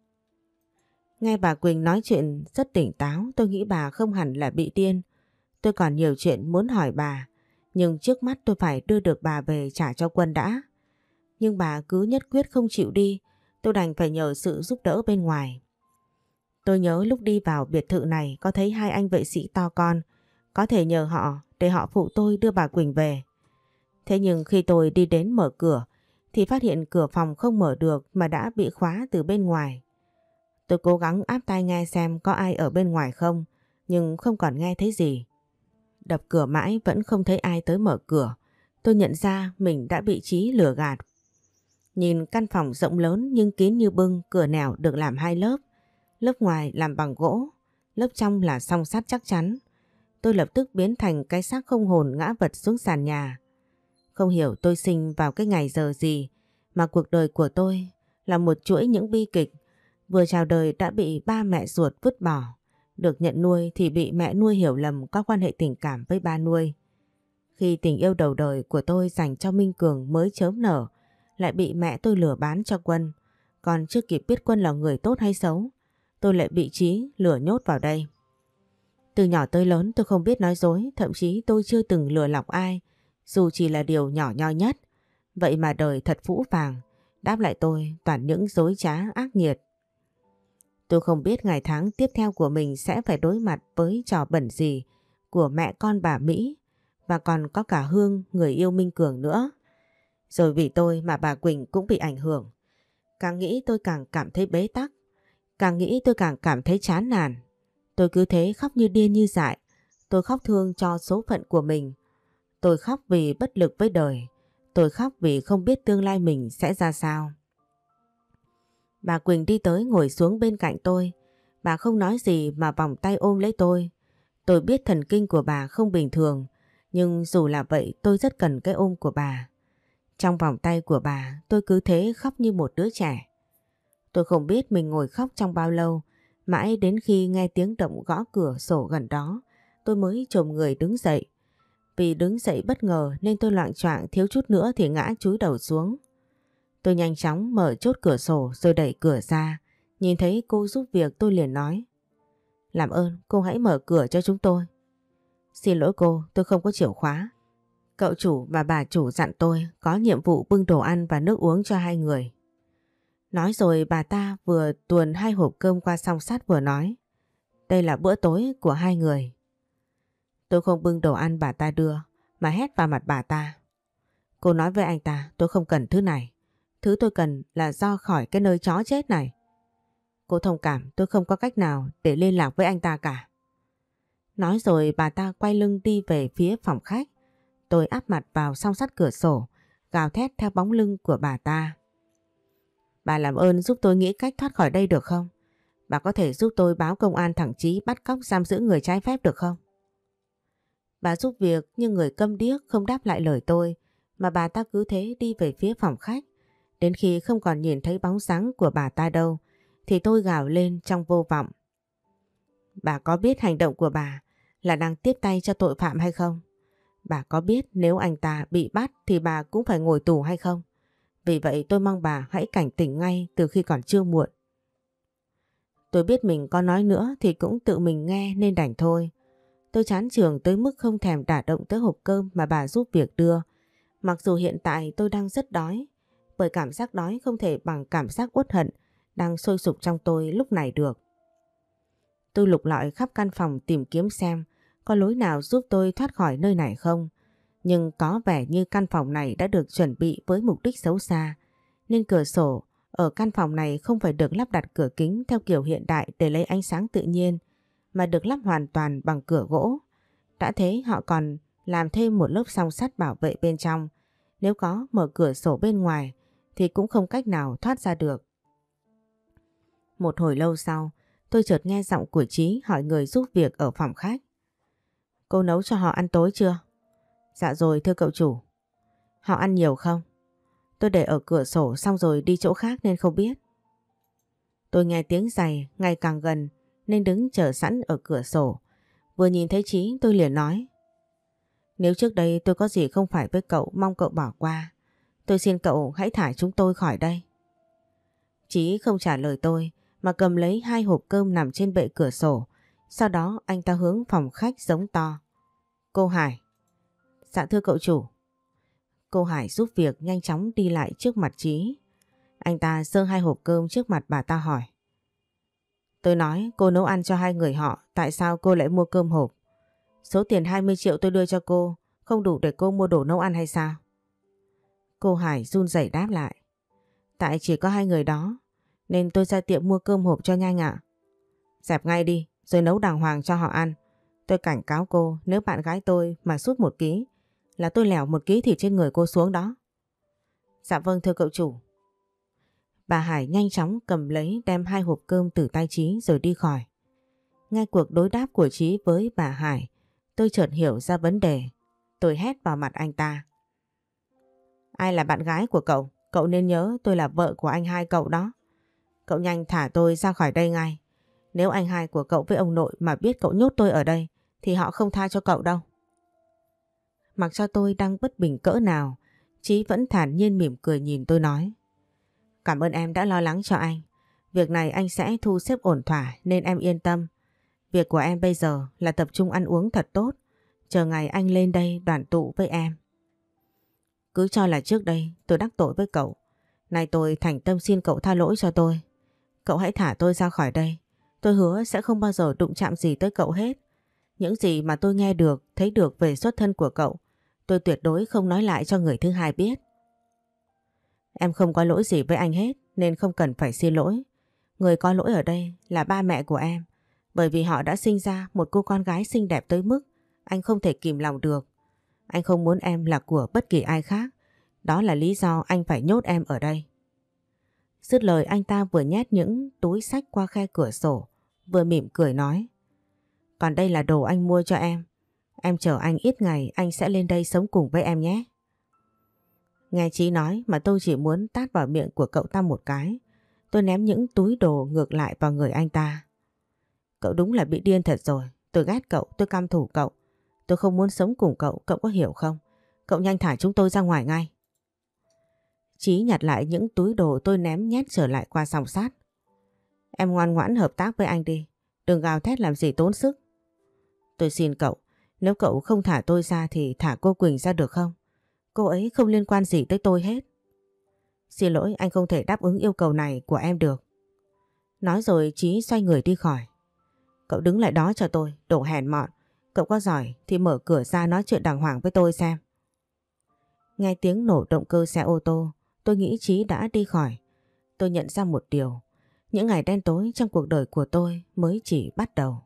Nghe bà Quỳnh nói chuyện rất tỉnh táo, tôi nghĩ bà không hẳn là bị điên. Tôi còn nhiều chuyện muốn hỏi bà, nhưng trước mắt tôi phải đưa được bà về trả cho Quân đã. Nhưng bà cứ nhất quyết không chịu đi, tôi đành phải nhờ sự giúp đỡ bên ngoài. Tôi nhớ lúc đi vào biệt thự này có thấy hai anh vệ sĩ to con, có thể nhờ họ để họ phụ tôi đưa bà Quỳnh về. Thế nhưng khi tôi đi đến mở cửa thì phát hiện cửa phòng không mở được mà đã bị khóa từ bên ngoài. Tôi cố gắng áp tai nghe xem có ai ở bên ngoài không, nhưng không còn nghe thấy gì. Đập cửa mãi vẫn không thấy ai tới mở cửa. Tôi nhận ra mình đã bị Chí lừa gạt. Nhìn căn phòng rộng lớn nhưng kín như bưng, cửa nẻo được làm hai lớp. Lớp ngoài làm bằng gỗ, lớp trong là song sắt chắc chắn. Tôi lập tức biến thành cái xác không hồn ngã vật xuống sàn nhà. Không hiểu tôi sinh vào cái ngày giờ gì mà cuộc đời của tôi là một chuỗi những bi kịch. Vừa chào đời đã bị ba mẹ ruột vứt bỏ. Được nhận nuôi thì bị mẹ nuôi hiểu lầm có quan hệ tình cảm với ba nuôi. Khi tình yêu đầu đời của tôi dành cho Minh Cường mới chớm nở, lại bị mẹ tôi lừa bán cho Quân. Còn chưa kịp biết Quân là người tốt hay xấu, tôi lại bị Chí lừa nhốt vào đây. Từ nhỏ tới lớn tôi không biết nói dối, thậm chí tôi chưa từng lừa lọc ai, dù chỉ là điều nhỏ nhoi nhất. Vậy mà đời thật phũ phàng, đáp lại tôi toàn những dối trá ác nghiệt. Tôi không biết ngày tháng tiếp theo của mình sẽ phải đối mặt với trò bẩn gì của mẹ con bà Mỹ, và còn có cả Hương, người yêu Minh Cường nữa. Rồi vì tôi mà bà Quỳnh cũng bị ảnh hưởng. Càng nghĩ tôi càng cảm thấy bế tắc, càng nghĩ tôi càng cảm thấy chán nản. Tôi cứ thế khóc như điên như dại. Tôi khóc thương cho số phận của mình. Tôi khóc vì bất lực với đời. Tôi khóc vì không biết tương lai mình sẽ ra sao. Bà Quỳnh đi tới ngồi xuống bên cạnh tôi. Bà không nói gì mà vòng tay ôm lấy tôi. Tôi biết thần kinh của bà không bình thường, nhưng dù là vậy tôi rất cần cái ôm của bà. Trong vòng tay của bà tôi cứ thế khóc như một đứa trẻ. Tôi không biết mình ngồi khóc trong bao lâu, mãi đến khi nghe tiếng động gõ cửa sổ gần đó tôi mới chồm người đứng dậy. Vì đứng dậy bất ngờ nên tôi loạng choạng thiếu chút nữa thì ngã chúi đầu xuống. Tôi nhanh chóng mở chốt cửa sổ rồi đẩy cửa ra. Nhìn thấy cô giúp việc tôi liền nói: Làm ơn cô hãy mở cửa cho chúng tôi. Xin lỗi cô, tôi không có chìa khóa. Cậu chủ và bà chủ dặn tôi có nhiệm vụ bưng đồ ăn và nước uống cho hai người. Nói rồi bà ta vừa tuồn hai hộp cơm qua song sắt vừa nói: Đây là bữa tối của hai người. Tôi không bưng đồ ăn bà ta đưa mà hét vào mặt bà ta: Cô nói với anh ta tôi không cần thứ này. Thứ tôi cần là do khỏi cái nơi chó chết này. Cô thông cảm, tôi không có cách nào để liên lạc với anh ta cả. Nói rồi bà ta quay lưng đi về phía phòng khách. Tôi áp mặt vào song sắt cửa sổ, gào thét theo bóng lưng của bà ta: Bà làm ơn giúp tôi nghĩ cách thoát khỏi đây được không? Bà có thể giúp tôi báo công an thẳng Chí bắt cóc giam giữ người trái phép được không? Bà giúp việc nhưng người câm điếc không đáp lại lời tôi, mà bà ta cứ thế đi về phía phòng khách. Đến khi không còn nhìn thấy bóng dáng của bà ta đâu thì tôi gào lên trong vô vọng: Bà có biết hành động của bà là đang tiếp tay cho tội phạm hay không? Bà có biết nếu anh ta bị bắt thì bà cũng phải ngồi tù hay không? Vì vậy tôi mong bà hãy cảnh tỉnh ngay từ khi còn chưa muộn. Tôi biết mình có nói nữa thì cũng tự mình nghe nên đành thôi. Tôi chán chường tới mức không thèm đả động tới hộp cơm mà bà giúp việc đưa. Mặc dù hiện tại tôi đang rất đói, bởi cảm giác đói không thể bằng cảm giác uất hận đang sôi sục trong tôi lúc này được. Tôi lục lọi khắp căn phòng tìm kiếm xem có lối nào giúp tôi thoát khỏi nơi này không. Nhưng có vẻ như căn phòng này đã được chuẩn bị với mục đích xấu xa, nên cửa sổ ở căn phòng này không phải được lắp đặt cửa kính theo kiểu hiện đại để lấy ánh sáng tự nhiên, mà được lắp hoàn toàn bằng cửa gỗ. Đã thế họ còn làm thêm một lớp song sắt bảo vệ bên trong. Nếu có mở cửa sổ bên ngoài thì cũng không cách nào thoát ra được. Một hồi lâu sau, tôi chợt nghe giọng của Chí hỏi người giúp việc ở phòng khách. Cô nấu cho họ ăn tối chưa? Dạ rồi thưa cậu chủ. Họ ăn nhiều không? Tôi để ở cửa sổ xong rồi đi chỗ khác nên không biết. Tôi nghe tiếng giày ngày càng gần nên đứng chờ sẵn ở cửa sổ. Vừa nhìn thấy Chí tôi liền nói. Nếu trước đây tôi có gì không phải với cậu mong cậu bỏ qua. Tôi xin cậu hãy thả chúng tôi khỏi đây. Chí không trả lời tôi mà cầm lấy 2 hộp cơm nằm trên bệ cửa sổ. Sau đó anh ta hướng phòng khách giống to. Cô Hải. Dạ thưa cậu chủ. Cô Hải giúp việc nhanh chóng đi lại trước mặt Chí. Anh ta giơ 2 hộp cơm trước mặt bà ta hỏi. Tôi nói cô nấu ăn cho 2 người họ, tại sao cô lại mua cơm hộp? Số tiền 20 triệu tôi đưa cho cô, không đủ để cô mua đồ nấu ăn hay sao? Cô Hải run rẩy đáp lại. Tại chỉ có 2 người đó, nên tôi ra tiệm mua cơm hộp cho nhanh ạ. Dẹp ngay đi, rồi nấu đàng hoàng cho họ ăn. Tôi cảnh cáo cô, nếu bạn gái tôi mà sút 1 ký, là tôi lẻo 1 ký thịt trên người cô xuống đó. Dạ vâng thưa cậu chủ. Bà Hải nhanh chóng cầm lấy đem 2 hộp cơm từ tay Chí rồi đi khỏi. Nghe cuộc đối đáp của Chí với bà Hải, tôi chợt hiểu ra vấn đề. Tôi hét vào mặt anh ta. Ai là bạn gái của cậu? Cậu nên nhớ tôi là vợ của anh hai cậu đó. Cậu nhanh thả tôi ra khỏi đây ngay. Nếu anh hai của cậu với ông nội mà biết cậu nhốt tôi ở đây thì họ không tha cho cậu đâu. Mặc cho tôi đang bất bình cỡ nào, Chí vẫn thản nhiên mỉm cười nhìn tôi nói. Cảm ơn em đã lo lắng cho anh. Việc này anh sẽ thu xếp ổn thỏa nên em yên tâm. Việc của em bây giờ là tập trung ăn uống thật tốt. Chờ ngày anh lên đây đoàn tụ với em. Cứ cho là trước đây tôi đắc tội với cậu. Nay tôi thành tâm xin cậu tha lỗi cho tôi. Cậu hãy thả tôi ra khỏi đây. Tôi hứa sẽ không bao giờ đụng chạm gì tới cậu hết. Những gì mà tôi nghe được, thấy được về xuất thân của cậu, tôi tuyệt đối không nói lại cho người thứ hai biết. Em không có lỗi gì với anh hết nên không cần phải xin lỗi. Người có lỗi ở đây là ba mẹ của em. Bởi vì họ đã sinh ra một cô con gái xinh đẹp tới mức anh không thể kìm lòng được. Anh không muốn em là của bất kỳ ai khác. Đó là lý do anh phải nhốt em ở đây. Dứt lời anh ta vừa nhét những túi xách qua khe cửa sổ, vừa mỉm cười nói. Còn đây là đồ anh mua cho em. Em chờ anh ít ngày anh sẽ lên đây sống cùng với em nhé. Nghe Chí nói mà tôi chỉ muốn tát vào miệng của cậu ta một cái. Tôi ném những túi đồ ngược lại vào người anh ta. Cậu đúng là bị điên thật rồi. Tôi ghét cậu, tôi căm thù cậu. Tôi không muốn sống cùng cậu, cậu có hiểu không? Cậu nhanh thả chúng tôi ra ngoài ngay. Chí nhặt lại những túi đồ tôi ném nhét trở lại qua song sắt. Em ngoan ngoãn hợp tác với anh đi. Đừng gào thét làm gì tốn sức. Tôi xin cậu, nếu cậu không thả tôi ra thì thả cô Quỳnh ra được không? Cô ấy không liên quan gì tới tôi hết. Xin lỗi, anh không thể đáp ứng yêu cầu này của em được. Nói rồi Chí xoay người đi khỏi. Cậu đứng lại đó cho tôi, đồ hèn mọn. Cậu có giỏi thì mở cửa ra nói chuyện đàng hoàng với tôi xem. Nghe tiếng nổ động cơ xe ô tô, tôi nghĩ Chí đã đi khỏi. Tôi nhận ra một điều, những ngày đen tối trong cuộc đời của tôi mới chỉ bắt đầu.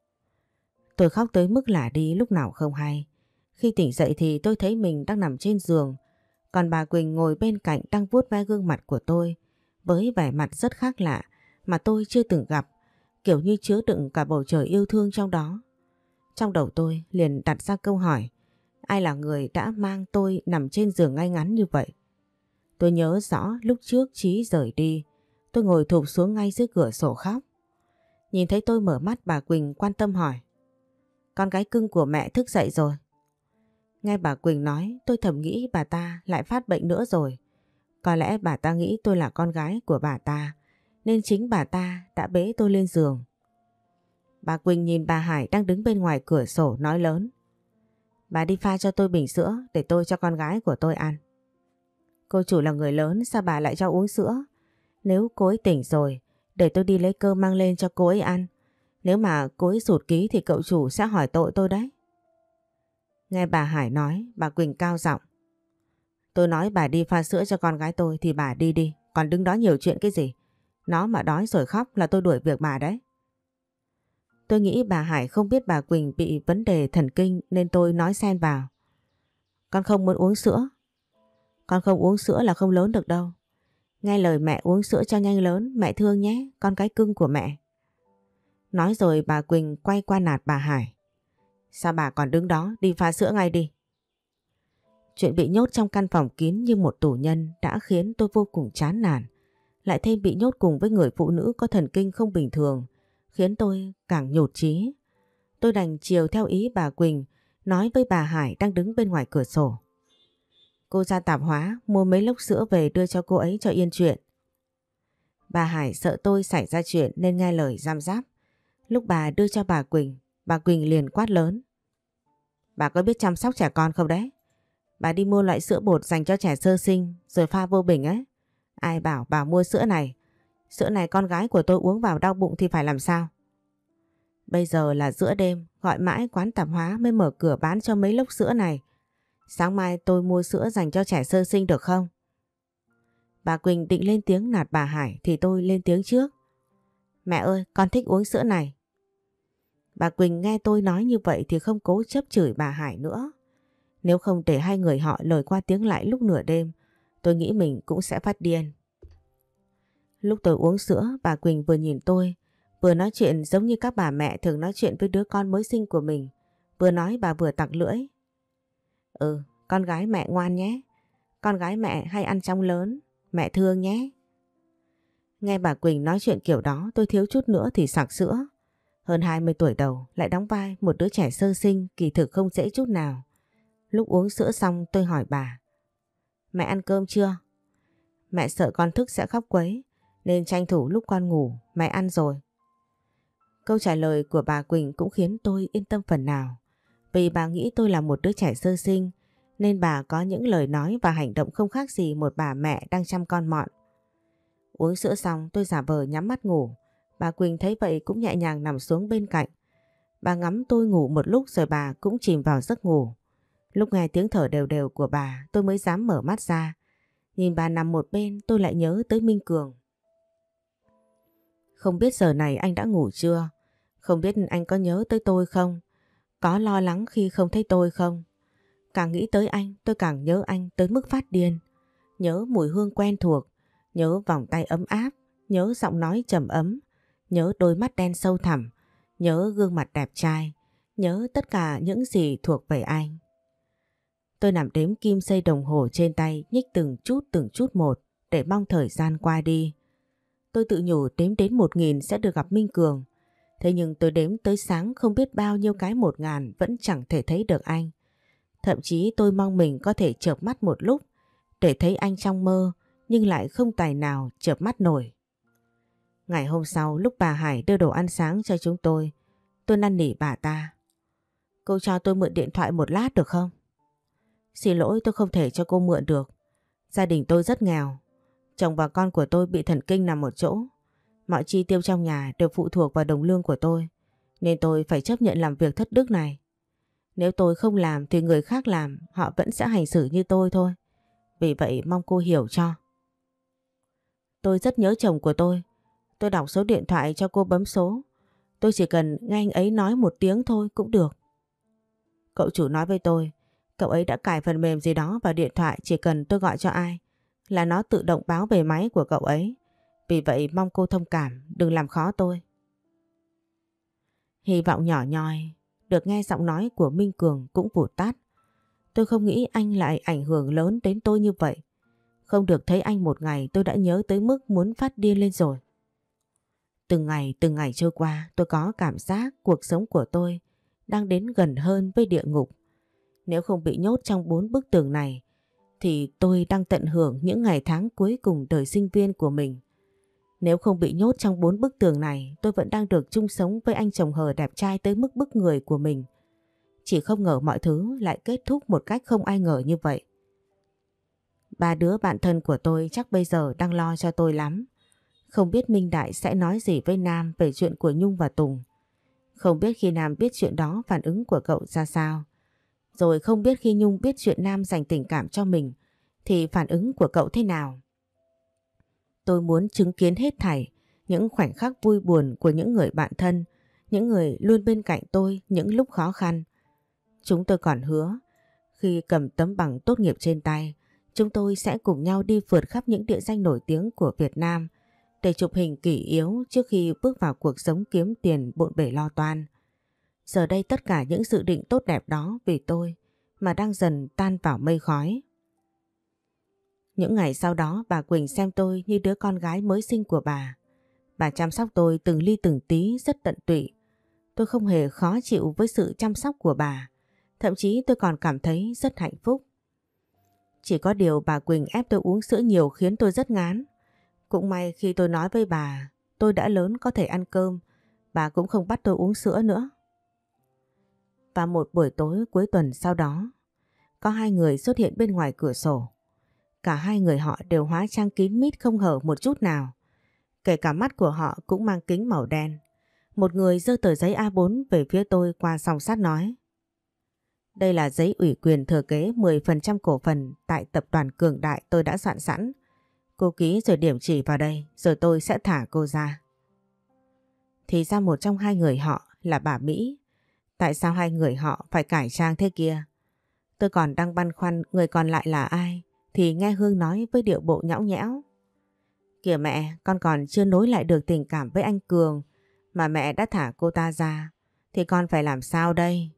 Tôi khóc tới mức lả đi lúc nào không hay. Khi tỉnh dậy thì tôi thấy mình đang nằm trên giường, còn bà Quỳnh ngồi bên cạnh đang vuốt ve gương mặt của tôi với vẻ mặt rất khác lạ mà tôi chưa từng gặp, kiểu như chứa đựng cả bầu trời yêu thương trong đó. Trong đầu tôi liền đặt ra câu hỏi, ai là người đã mang tôi nằm trên giường ngay ngắn như vậy? Tôi nhớ rõ lúc trước Chí rời đi, tôi ngồi thụp xuống ngay dưới cửa sổ khóc. Nhìn thấy tôi mở mắt, bà Quỳnh quan tâm hỏi, con gái cưng của mẹ thức dậy rồi. Nghe bà Quỳnh nói, tôi thầm nghĩ bà ta lại phát bệnh nữa rồi. Có lẽ bà ta nghĩ tôi là con gái của bà ta, nên chính bà ta đã bế tôi lên giường. Bà Quỳnh nhìn bà Hải đang đứng bên ngoài cửa sổ nói lớn. Bà đi pha cho tôi bình sữa để tôi cho con gái của tôi ăn. Cô chủ là người lớn, sao bà lại cho uống sữa? Nếu cô ấy tỉnh rồi, để tôi đi lấy cơm mang lên cho cô ấy ăn. Nếu mà cô ấy sụt ký thì cậu chủ sẽ hỏi tội tôi đấy. Nghe bà Hải nói, bà Quỳnh cao giọng. Tôi nói bà đi pha sữa cho con gái tôi thì bà đi đi, còn đứng đó nhiều chuyện cái gì? Nó mà đói rồi khóc là tôi đuổi việc bà đấy. Tôi nghĩ bà Hải không biết bà Quỳnh bị vấn đề thần kinh nên tôi nói xen vào. Con không muốn uống sữa. Con không uống sữa là không lớn được đâu. Nghe lời mẹ uống sữa cho nhanh lớn, mẹ thương nhé, con cái cưng của mẹ. Nói rồi bà Quỳnh quay qua nạt bà Hải. Sao bà còn đứng đó, đi pha sữa ngay đi. Chuyện bị nhốt trong căn phòng kín như một tù nhân đã khiến tôi vô cùng chán nản. Lại thêm bị nhốt cùng với người phụ nữ có thần kinh không bình thường, khiến tôi càng nhụt chí. Tôi đành chiều theo ý bà Quỳnh, nói với bà Hải đang đứng bên ngoài cửa sổ. Cô ra tạp hóa mua mấy lốc sữa về đưa cho cô ấy cho yên chuyện. Bà Hải sợ tôi xảy ra chuyện nên nghe lời giam giáp. Lúc bà đưa cho bà Quỳnh liền quát lớn. Bà có biết chăm sóc trẻ con không đấy? Bà đi mua loại sữa bột dành cho trẻ sơ sinh rồi pha vô bình ấy. Ai bảo bà mua sữa này? Sữa này con gái của tôi uống vào đau bụng thì phải làm sao? Bây giờ là giữa đêm, gọi mãi quán tạp hóa mới mở cửa bán cho mấy lốc sữa này. Sáng mai tôi mua sữa dành cho trẻ sơ sinh được không? Bà Quỳnh định lên tiếng nạt bà Hải thì tôi lên tiếng trước. Mẹ ơi, con thích uống sữa này. Bà Quỳnh nghe tôi nói như vậy thì không cố chấp chửi bà Hải nữa. Nếu không để hai người họ lời qua tiếng lại lúc nửa đêm, tôi nghĩ mình cũng sẽ phát điên. Lúc tôi uống sữa, bà Quỳnh vừa nhìn tôi, vừa nói chuyện giống như các bà mẹ thường nói chuyện với đứa con mới sinh của mình. Vừa nói bà vừa tặc lưỡi. Con gái mẹ ngoan nhé. Con gái mẹ hay ăn trong lớn, mẹ thương nhé. Nghe bà Quỳnh nói chuyện kiểu đó tôi thiếu chút nữa thì sặc sữa. Hơn 20 tuổi đầu lại đóng vai một đứa trẻ sơ sinh kỳ thực không dễ chút nào. Lúc uống sữa xong tôi hỏi bà. Mẹ ăn cơm chưa? Mẹ sợ con thức sẽ khóc quấy nên tranh thủ lúc con ngủ mẹ ăn rồi. Câu trả lời của bà Quỳnh cũng khiến tôi yên tâm phần nào. Vì bà nghĩ tôi là một đứa trẻ sơ sinh nên bà có những lời nói và hành động không khác gì một bà mẹ đang chăm con mọn. Uống sữa xong tôi giả vờ nhắm mắt ngủ. Bà Quỳnh thấy vậy cũng nhẹ nhàng nằm xuống bên cạnh. Bà ngắm tôi ngủ một lúc rồi bà cũng chìm vào giấc ngủ. Lúc nghe tiếng thở đều đều của bà tôi mới dám mở mắt ra. Nhìn bà nằm một bên tôi lại nhớ tới Minh Cường. Không biết giờ này anh đã ngủ chưa? Không biết anh có nhớ tới tôi không? Có lo lắng khi không thấy tôi không? Càng nghĩ tới anh tôi càng nhớ anh tới mức phát điên. Nhớ mùi hương quen thuộc, nhớ vòng tay ấm áp, nhớ giọng nói trầm ấm, nhớ đôi mắt đen sâu thẳm, nhớ gương mặt đẹp trai, nhớ tất cả những gì thuộc về anh. Tôi nằm đếm kim dây đồng hồ trên tay nhích từng chút một để mong thời gian qua đi. Tôi tự nhủ đếm đến 1000 sẽ được gặp Minh Cường. Thế nhưng tôi đếm tới sáng không biết bao nhiêu cái 1000 vẫn chẳng thể thấy được anh. Thậm chí tôi mong mình có thể chợp mắt một lúc để thấy anh trong mơ nhưng lại không tài nào chợp mắt nổi. Ngày hôm sau lúc bà Hải đưa đồ ăn sáng cho chúng tôi năn nỉ bà ta. Cô cho tôi mượn điện thoại một lát được không? Xin lỗi tôi không thể cho cô mượn được. Gia đình tôi rất nghèo. Chồng và con của tôi bị thần kinh nằm một chỗ. Mọi chi tiêu trong nhà đều phụ thuộc vào đồng lương của tôi. Nên tôi phải chấp nhận làm việc thất đức này. Nếu tôi không làm thì người khác làm, họ vẫn sẽ hành xử như tôi thôi. Vì vậy mong cô hiểu cho. Tôi rất nhớ chồng của tôi. Tôi đọc số điện thoại cho cô bấm số. Tôi chỉ cần nghe anh ấy nói một tiếng thôi cũng được. Cậu chủ nói với tôi, cậu ấy đã cài phần mềm gì đó vào điện thoại, chỉ cần tôi gọi cho ai là nó tự động báo về máy của cậu ấy. Vì vậy mong cô thông cảm, đừng làm khó tôi. Hy vọng nhỏ nhoi được nghe giọng nói của Minh Cường cũng vụt tắt. Tôi không nghĩ anh lại ảnh hưởng lớn đến tôi như vậy. Không được thấy anh một ngày tôi đã nhớ tới mức muốn phát điên lên rồi. Từng ngày trôi qua tôi có cảm giác cuộc sống của tôi đang đến gần hơn với địa ngục. Nếu không bị nhốt trong 4 bức tường này thì tôi đang tận hưởng những ngày tháng cuối cùng đời sinh viên của mình. Nếu không bị nhốt trong 4 bức tường này tôi vẫn đang được chung sống với anh chồng hờ đẹp trai tới mức bức người của mình. Chỉ không ngờ mọi thứ lại kết thúc một cách không ai ngờ như vậy. 3 đứa bạn thân của tôi chắc bây giờ đang lo cho tôi lắm. Không biết Minh Đại sẽ nói gì với Nam về chuyện của Nhung và Tùng. Không biết khi Nam biết chuyện đó phản ứng của cậu ra sao. Rồi không biết khi Nhung biết chuyện Nam dành tình cảm cho mình thì phản ứng của cậu thế nào. Tôi muốn chứng kiến hết thảy những khoảnh khắc vui buồn của những người bạn thân, những người luôn bên cạnh tôi những lúc khó khăn. Chúng tôi còn hứa khi cầm tấm bằng tốt nghiệp trên tay Chúng tôi sẽ cùng nhau đi phượt khắp những địa danh nổi tiếng của Việt Nam để chụp hình kỷ yếu trước khi bước vào cuộc sống kiếm tiền bộn bề lo toan. Giờ đây tất cả những dự định tốt đẹp đó vì tôi mà đang dần tan vào mây khói. Những ngày sau đó bà Quỳnh xem tôi như đứa con gái mới sinh của bà. Bà chăm sóc tôi từng ly từng tí rất tận tụy. Tôi không hề khó chịu với sự chăm sóc của bà. Thậm chí tôi còn cảm thấy rất hạnh phúc. Chỉ có điều bà Quỳnh ép tôi uống sữa nhiều khiến tôi rất ngán. Cũng may khi tôi nói với bà tôi đã lớn có thể ăn cơm, bà cũng không bắt tôi uống sữa nữa. Và một buổi tối cuối tuần sau đó, có hai người xuất hiện bên ngoài cửa sổ. Cả hai người họ đều hóa trang kín mít không hở một chút nào. Kể cả mắt của họ cũng mang kính màu đen. Một người giơ tờ giấy A4 về phía tôi qua song sắt nói: đây là giấy ủy quyền thừa kế 10% cổ phần tại tập đoàn Cường Đại tôi đã soạn sẵn. Cô ký rồi điểm chỉ vào đây, rồi tôi sẽ thả cô ra. Thì ra một trong hai người họ là bà Mỹ. Tại sao hai người họ phải cải trang thế kia? Tôi còn đang băn khoăn người còn lại là ai, thì nghe Hương nói với điệu bộ nhõng nhẽo: kìa mẹ, con còn chưa nối lại được tình cảm với anh Cường, mà mẹ đã thả cô ta ra, thì con phải làm sao đây?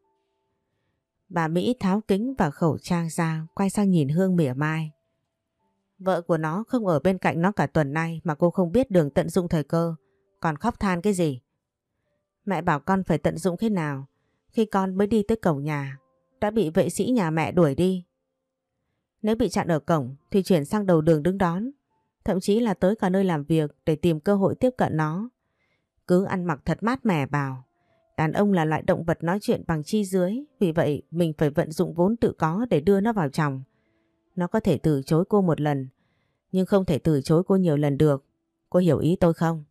Bà Mỹ tháo kính và khẩu trang ra, quay sang nhìn Hương mỉa mai: vợ của nó không ở bên cạnh nó cả tuần nay mà cô không biết đường tận dụng thời cơ, còn khóc than cái gì? Mẹ bảo con phải tận dụng thế nào, khi con mới đi tới cổng nhà đã bị vệ sĩ nhà mẹ đuổi đi. Nếu bị chặn ở cổng thì chuyển sang đầu đường đứng đón, thậm chí là tới cả nơi làm việc để tìm cơ hội tiếp cận nó. Cứ ăn mặc thật mát mẻ bảo. Đàn ông là loại động vật nói chuyện bằng chi dưới, vì vậy mình phải vận dụng vốn tự có để đưa nó vào chồng. Nó có thể từ chối cô một lần, nhưng không thể từ chối cô nhiều lần được. Cô hiểu ý tôi không?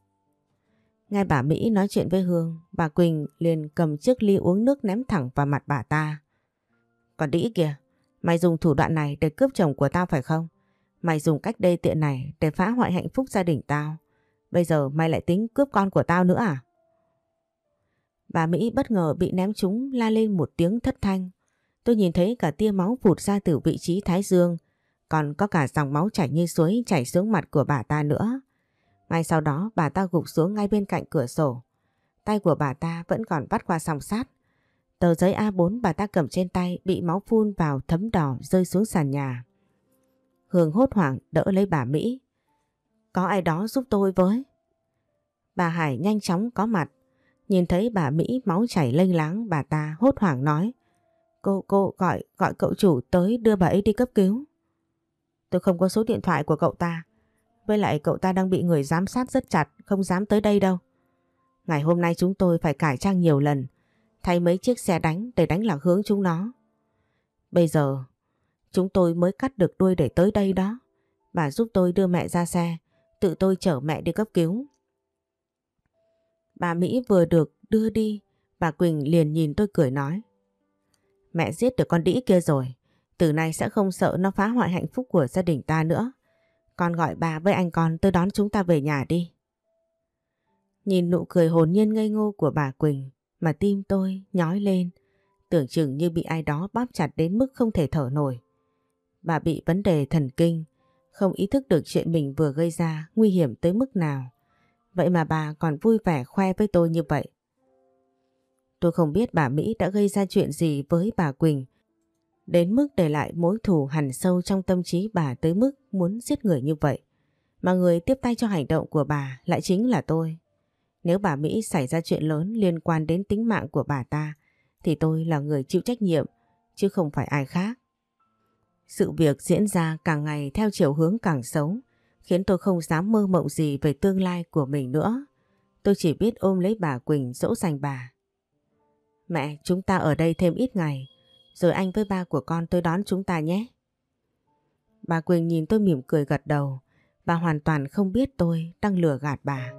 Nghe bà Mỹ nói chuyện với Hương, bà Quỳnh liền cầm chiếc ly uống nước ném thẳng vào mặt bà ta. Còn đĩ kìa, mày dùng thủ đoạn này để cướp chồng của tao phải không? Mày dùng cách đê tiện này để phá hoại hạnh phúc gia đình tao. Bây giờ mày lại tính cướp con của tao nữa à? Bà Mỹ bất ngờ bị ném trúng, la lên một tiếng thất thanh. Tôi nhìn thấy cả tia máu vụt ra từ vị trí thái dương, còn có cả dòng máu chảy như suối chảy xuống mặt của bà ta nữa. Ngay sau đó bà ta gục xuống ngay bên cạnh cửa sổ. Tay của bà ta vẫn còn vắt qua song sắt. Tờ giấy A4 bà ta cầm trên tay bị máu phun vào thấm đỏ rơi xuống sàn nhà. Hương hốt hoảng đỡ lấy bà Mỹ. Có ai đó giúp tôi với. Bà Hải nhanh chóng có mặt. Nhìn thấy bà Mỹ máu chảy lênh láng, bà ta hốt hoảng nói: Cô gọi cậu chủ tới đưa bà ấy đi cấp cứu. Tôi không có số điện thoại của cậu ta. Với lại cậu ta đang bị người giám sát rất chặt, không dám tới đây đâu. Ngày hôm nay chúng tôi phải cải trang nhiều lần, thay mấy chiếc xe đánh để đánh lạc hướng chúng nó. Bây giờ chúng tôi mới cắt được đuôi để tới đây đó. Bà giúp tôi đưa mẹ ra xe, tự tôi chở mẹ đi cấp cứu. Bà Mỹ vừa được đưa đi, bà Quỳnh liền nhìn tôi cười nói: mẹ giết được con đĩ kia rồi, từ nay sẽ không sợ nó phá hoại hạnh phúc của gia đình ta nữa. Con gọi bà với anh con tới đón chúng ta về nhà đi. Nhìn nụ cười hồn nhiên ngây ngô của bà Quỳnh mà tim tôi nhói lên, tưởng chừng như bị ai đó bóp chặt đến mức không thể thở nổi. Bà bị vấn đề thần kinh, không ý thức được chuyện mình vừa gây ra nguy hiểm tới mức nào. Vậy mà bà còn vui vẻ khoe với tôi như vậy. Tôi không biết bà Mỹ đã gây ra chuyện gì với bà Quỳnh, đến mức để lại mối thù hằn sâu trong tâm trí bà tới mức muốn giết người như vậy. Mà người tiếp tay cho hành động của bà lại chính là tôi. Nếu bà Mỹ xảy ra chuyện lớn liên quan đến tính mạng của bà ta, thì tôi là người chịu trách nhiệm, chứ không phải ai khác. Sự việc diễn ra càng ngày theo chiều hướng càng xấu, khiến tôi không dám mơ mộng gì về tương lai của mình nữa. Tôi chỉ biết ôm lấy bà Quỳnh dỗ dành bà. Mẹ, chúng ta ở đây thêm ít ngày, rồi anh với ba của con tới đón chúng ta nhé. Bà Quỳnh nhìn tôi mỉm cười gật đầu. Bà hoàn toàn không biết tôi đang lừa gạt bà.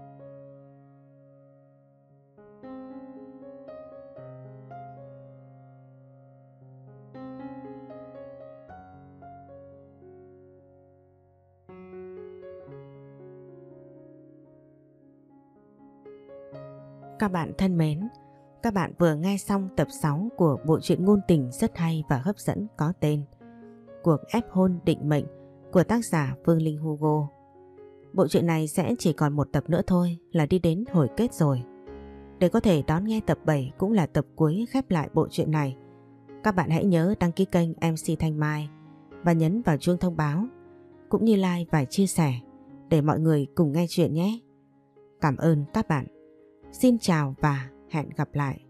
Các bạn thân mến, các bạn vừa nghe xong tập 6 của bộ truyện ngôn tình rất hay và hấp dẫn có tên cuộc ép hôn định mệnh của tác giả Phương Linh Hugo. Bộ truyện này sẽ chỉ còn một tập nữa thôi là đi đến hồi kết rồi. Để có thể đón nghe tập 7 cũng là tập cuối khép lại bộ truyện này, các bạn hãy nhớ đăng ký kênh MC Thanh Mai và nhấn vào chuông thông báo, cũng như like và chia sẻ để mọi người cùng nghe chuyện nhé. Cảm ơn các bạn. Xin chào và hẹn gặp lại.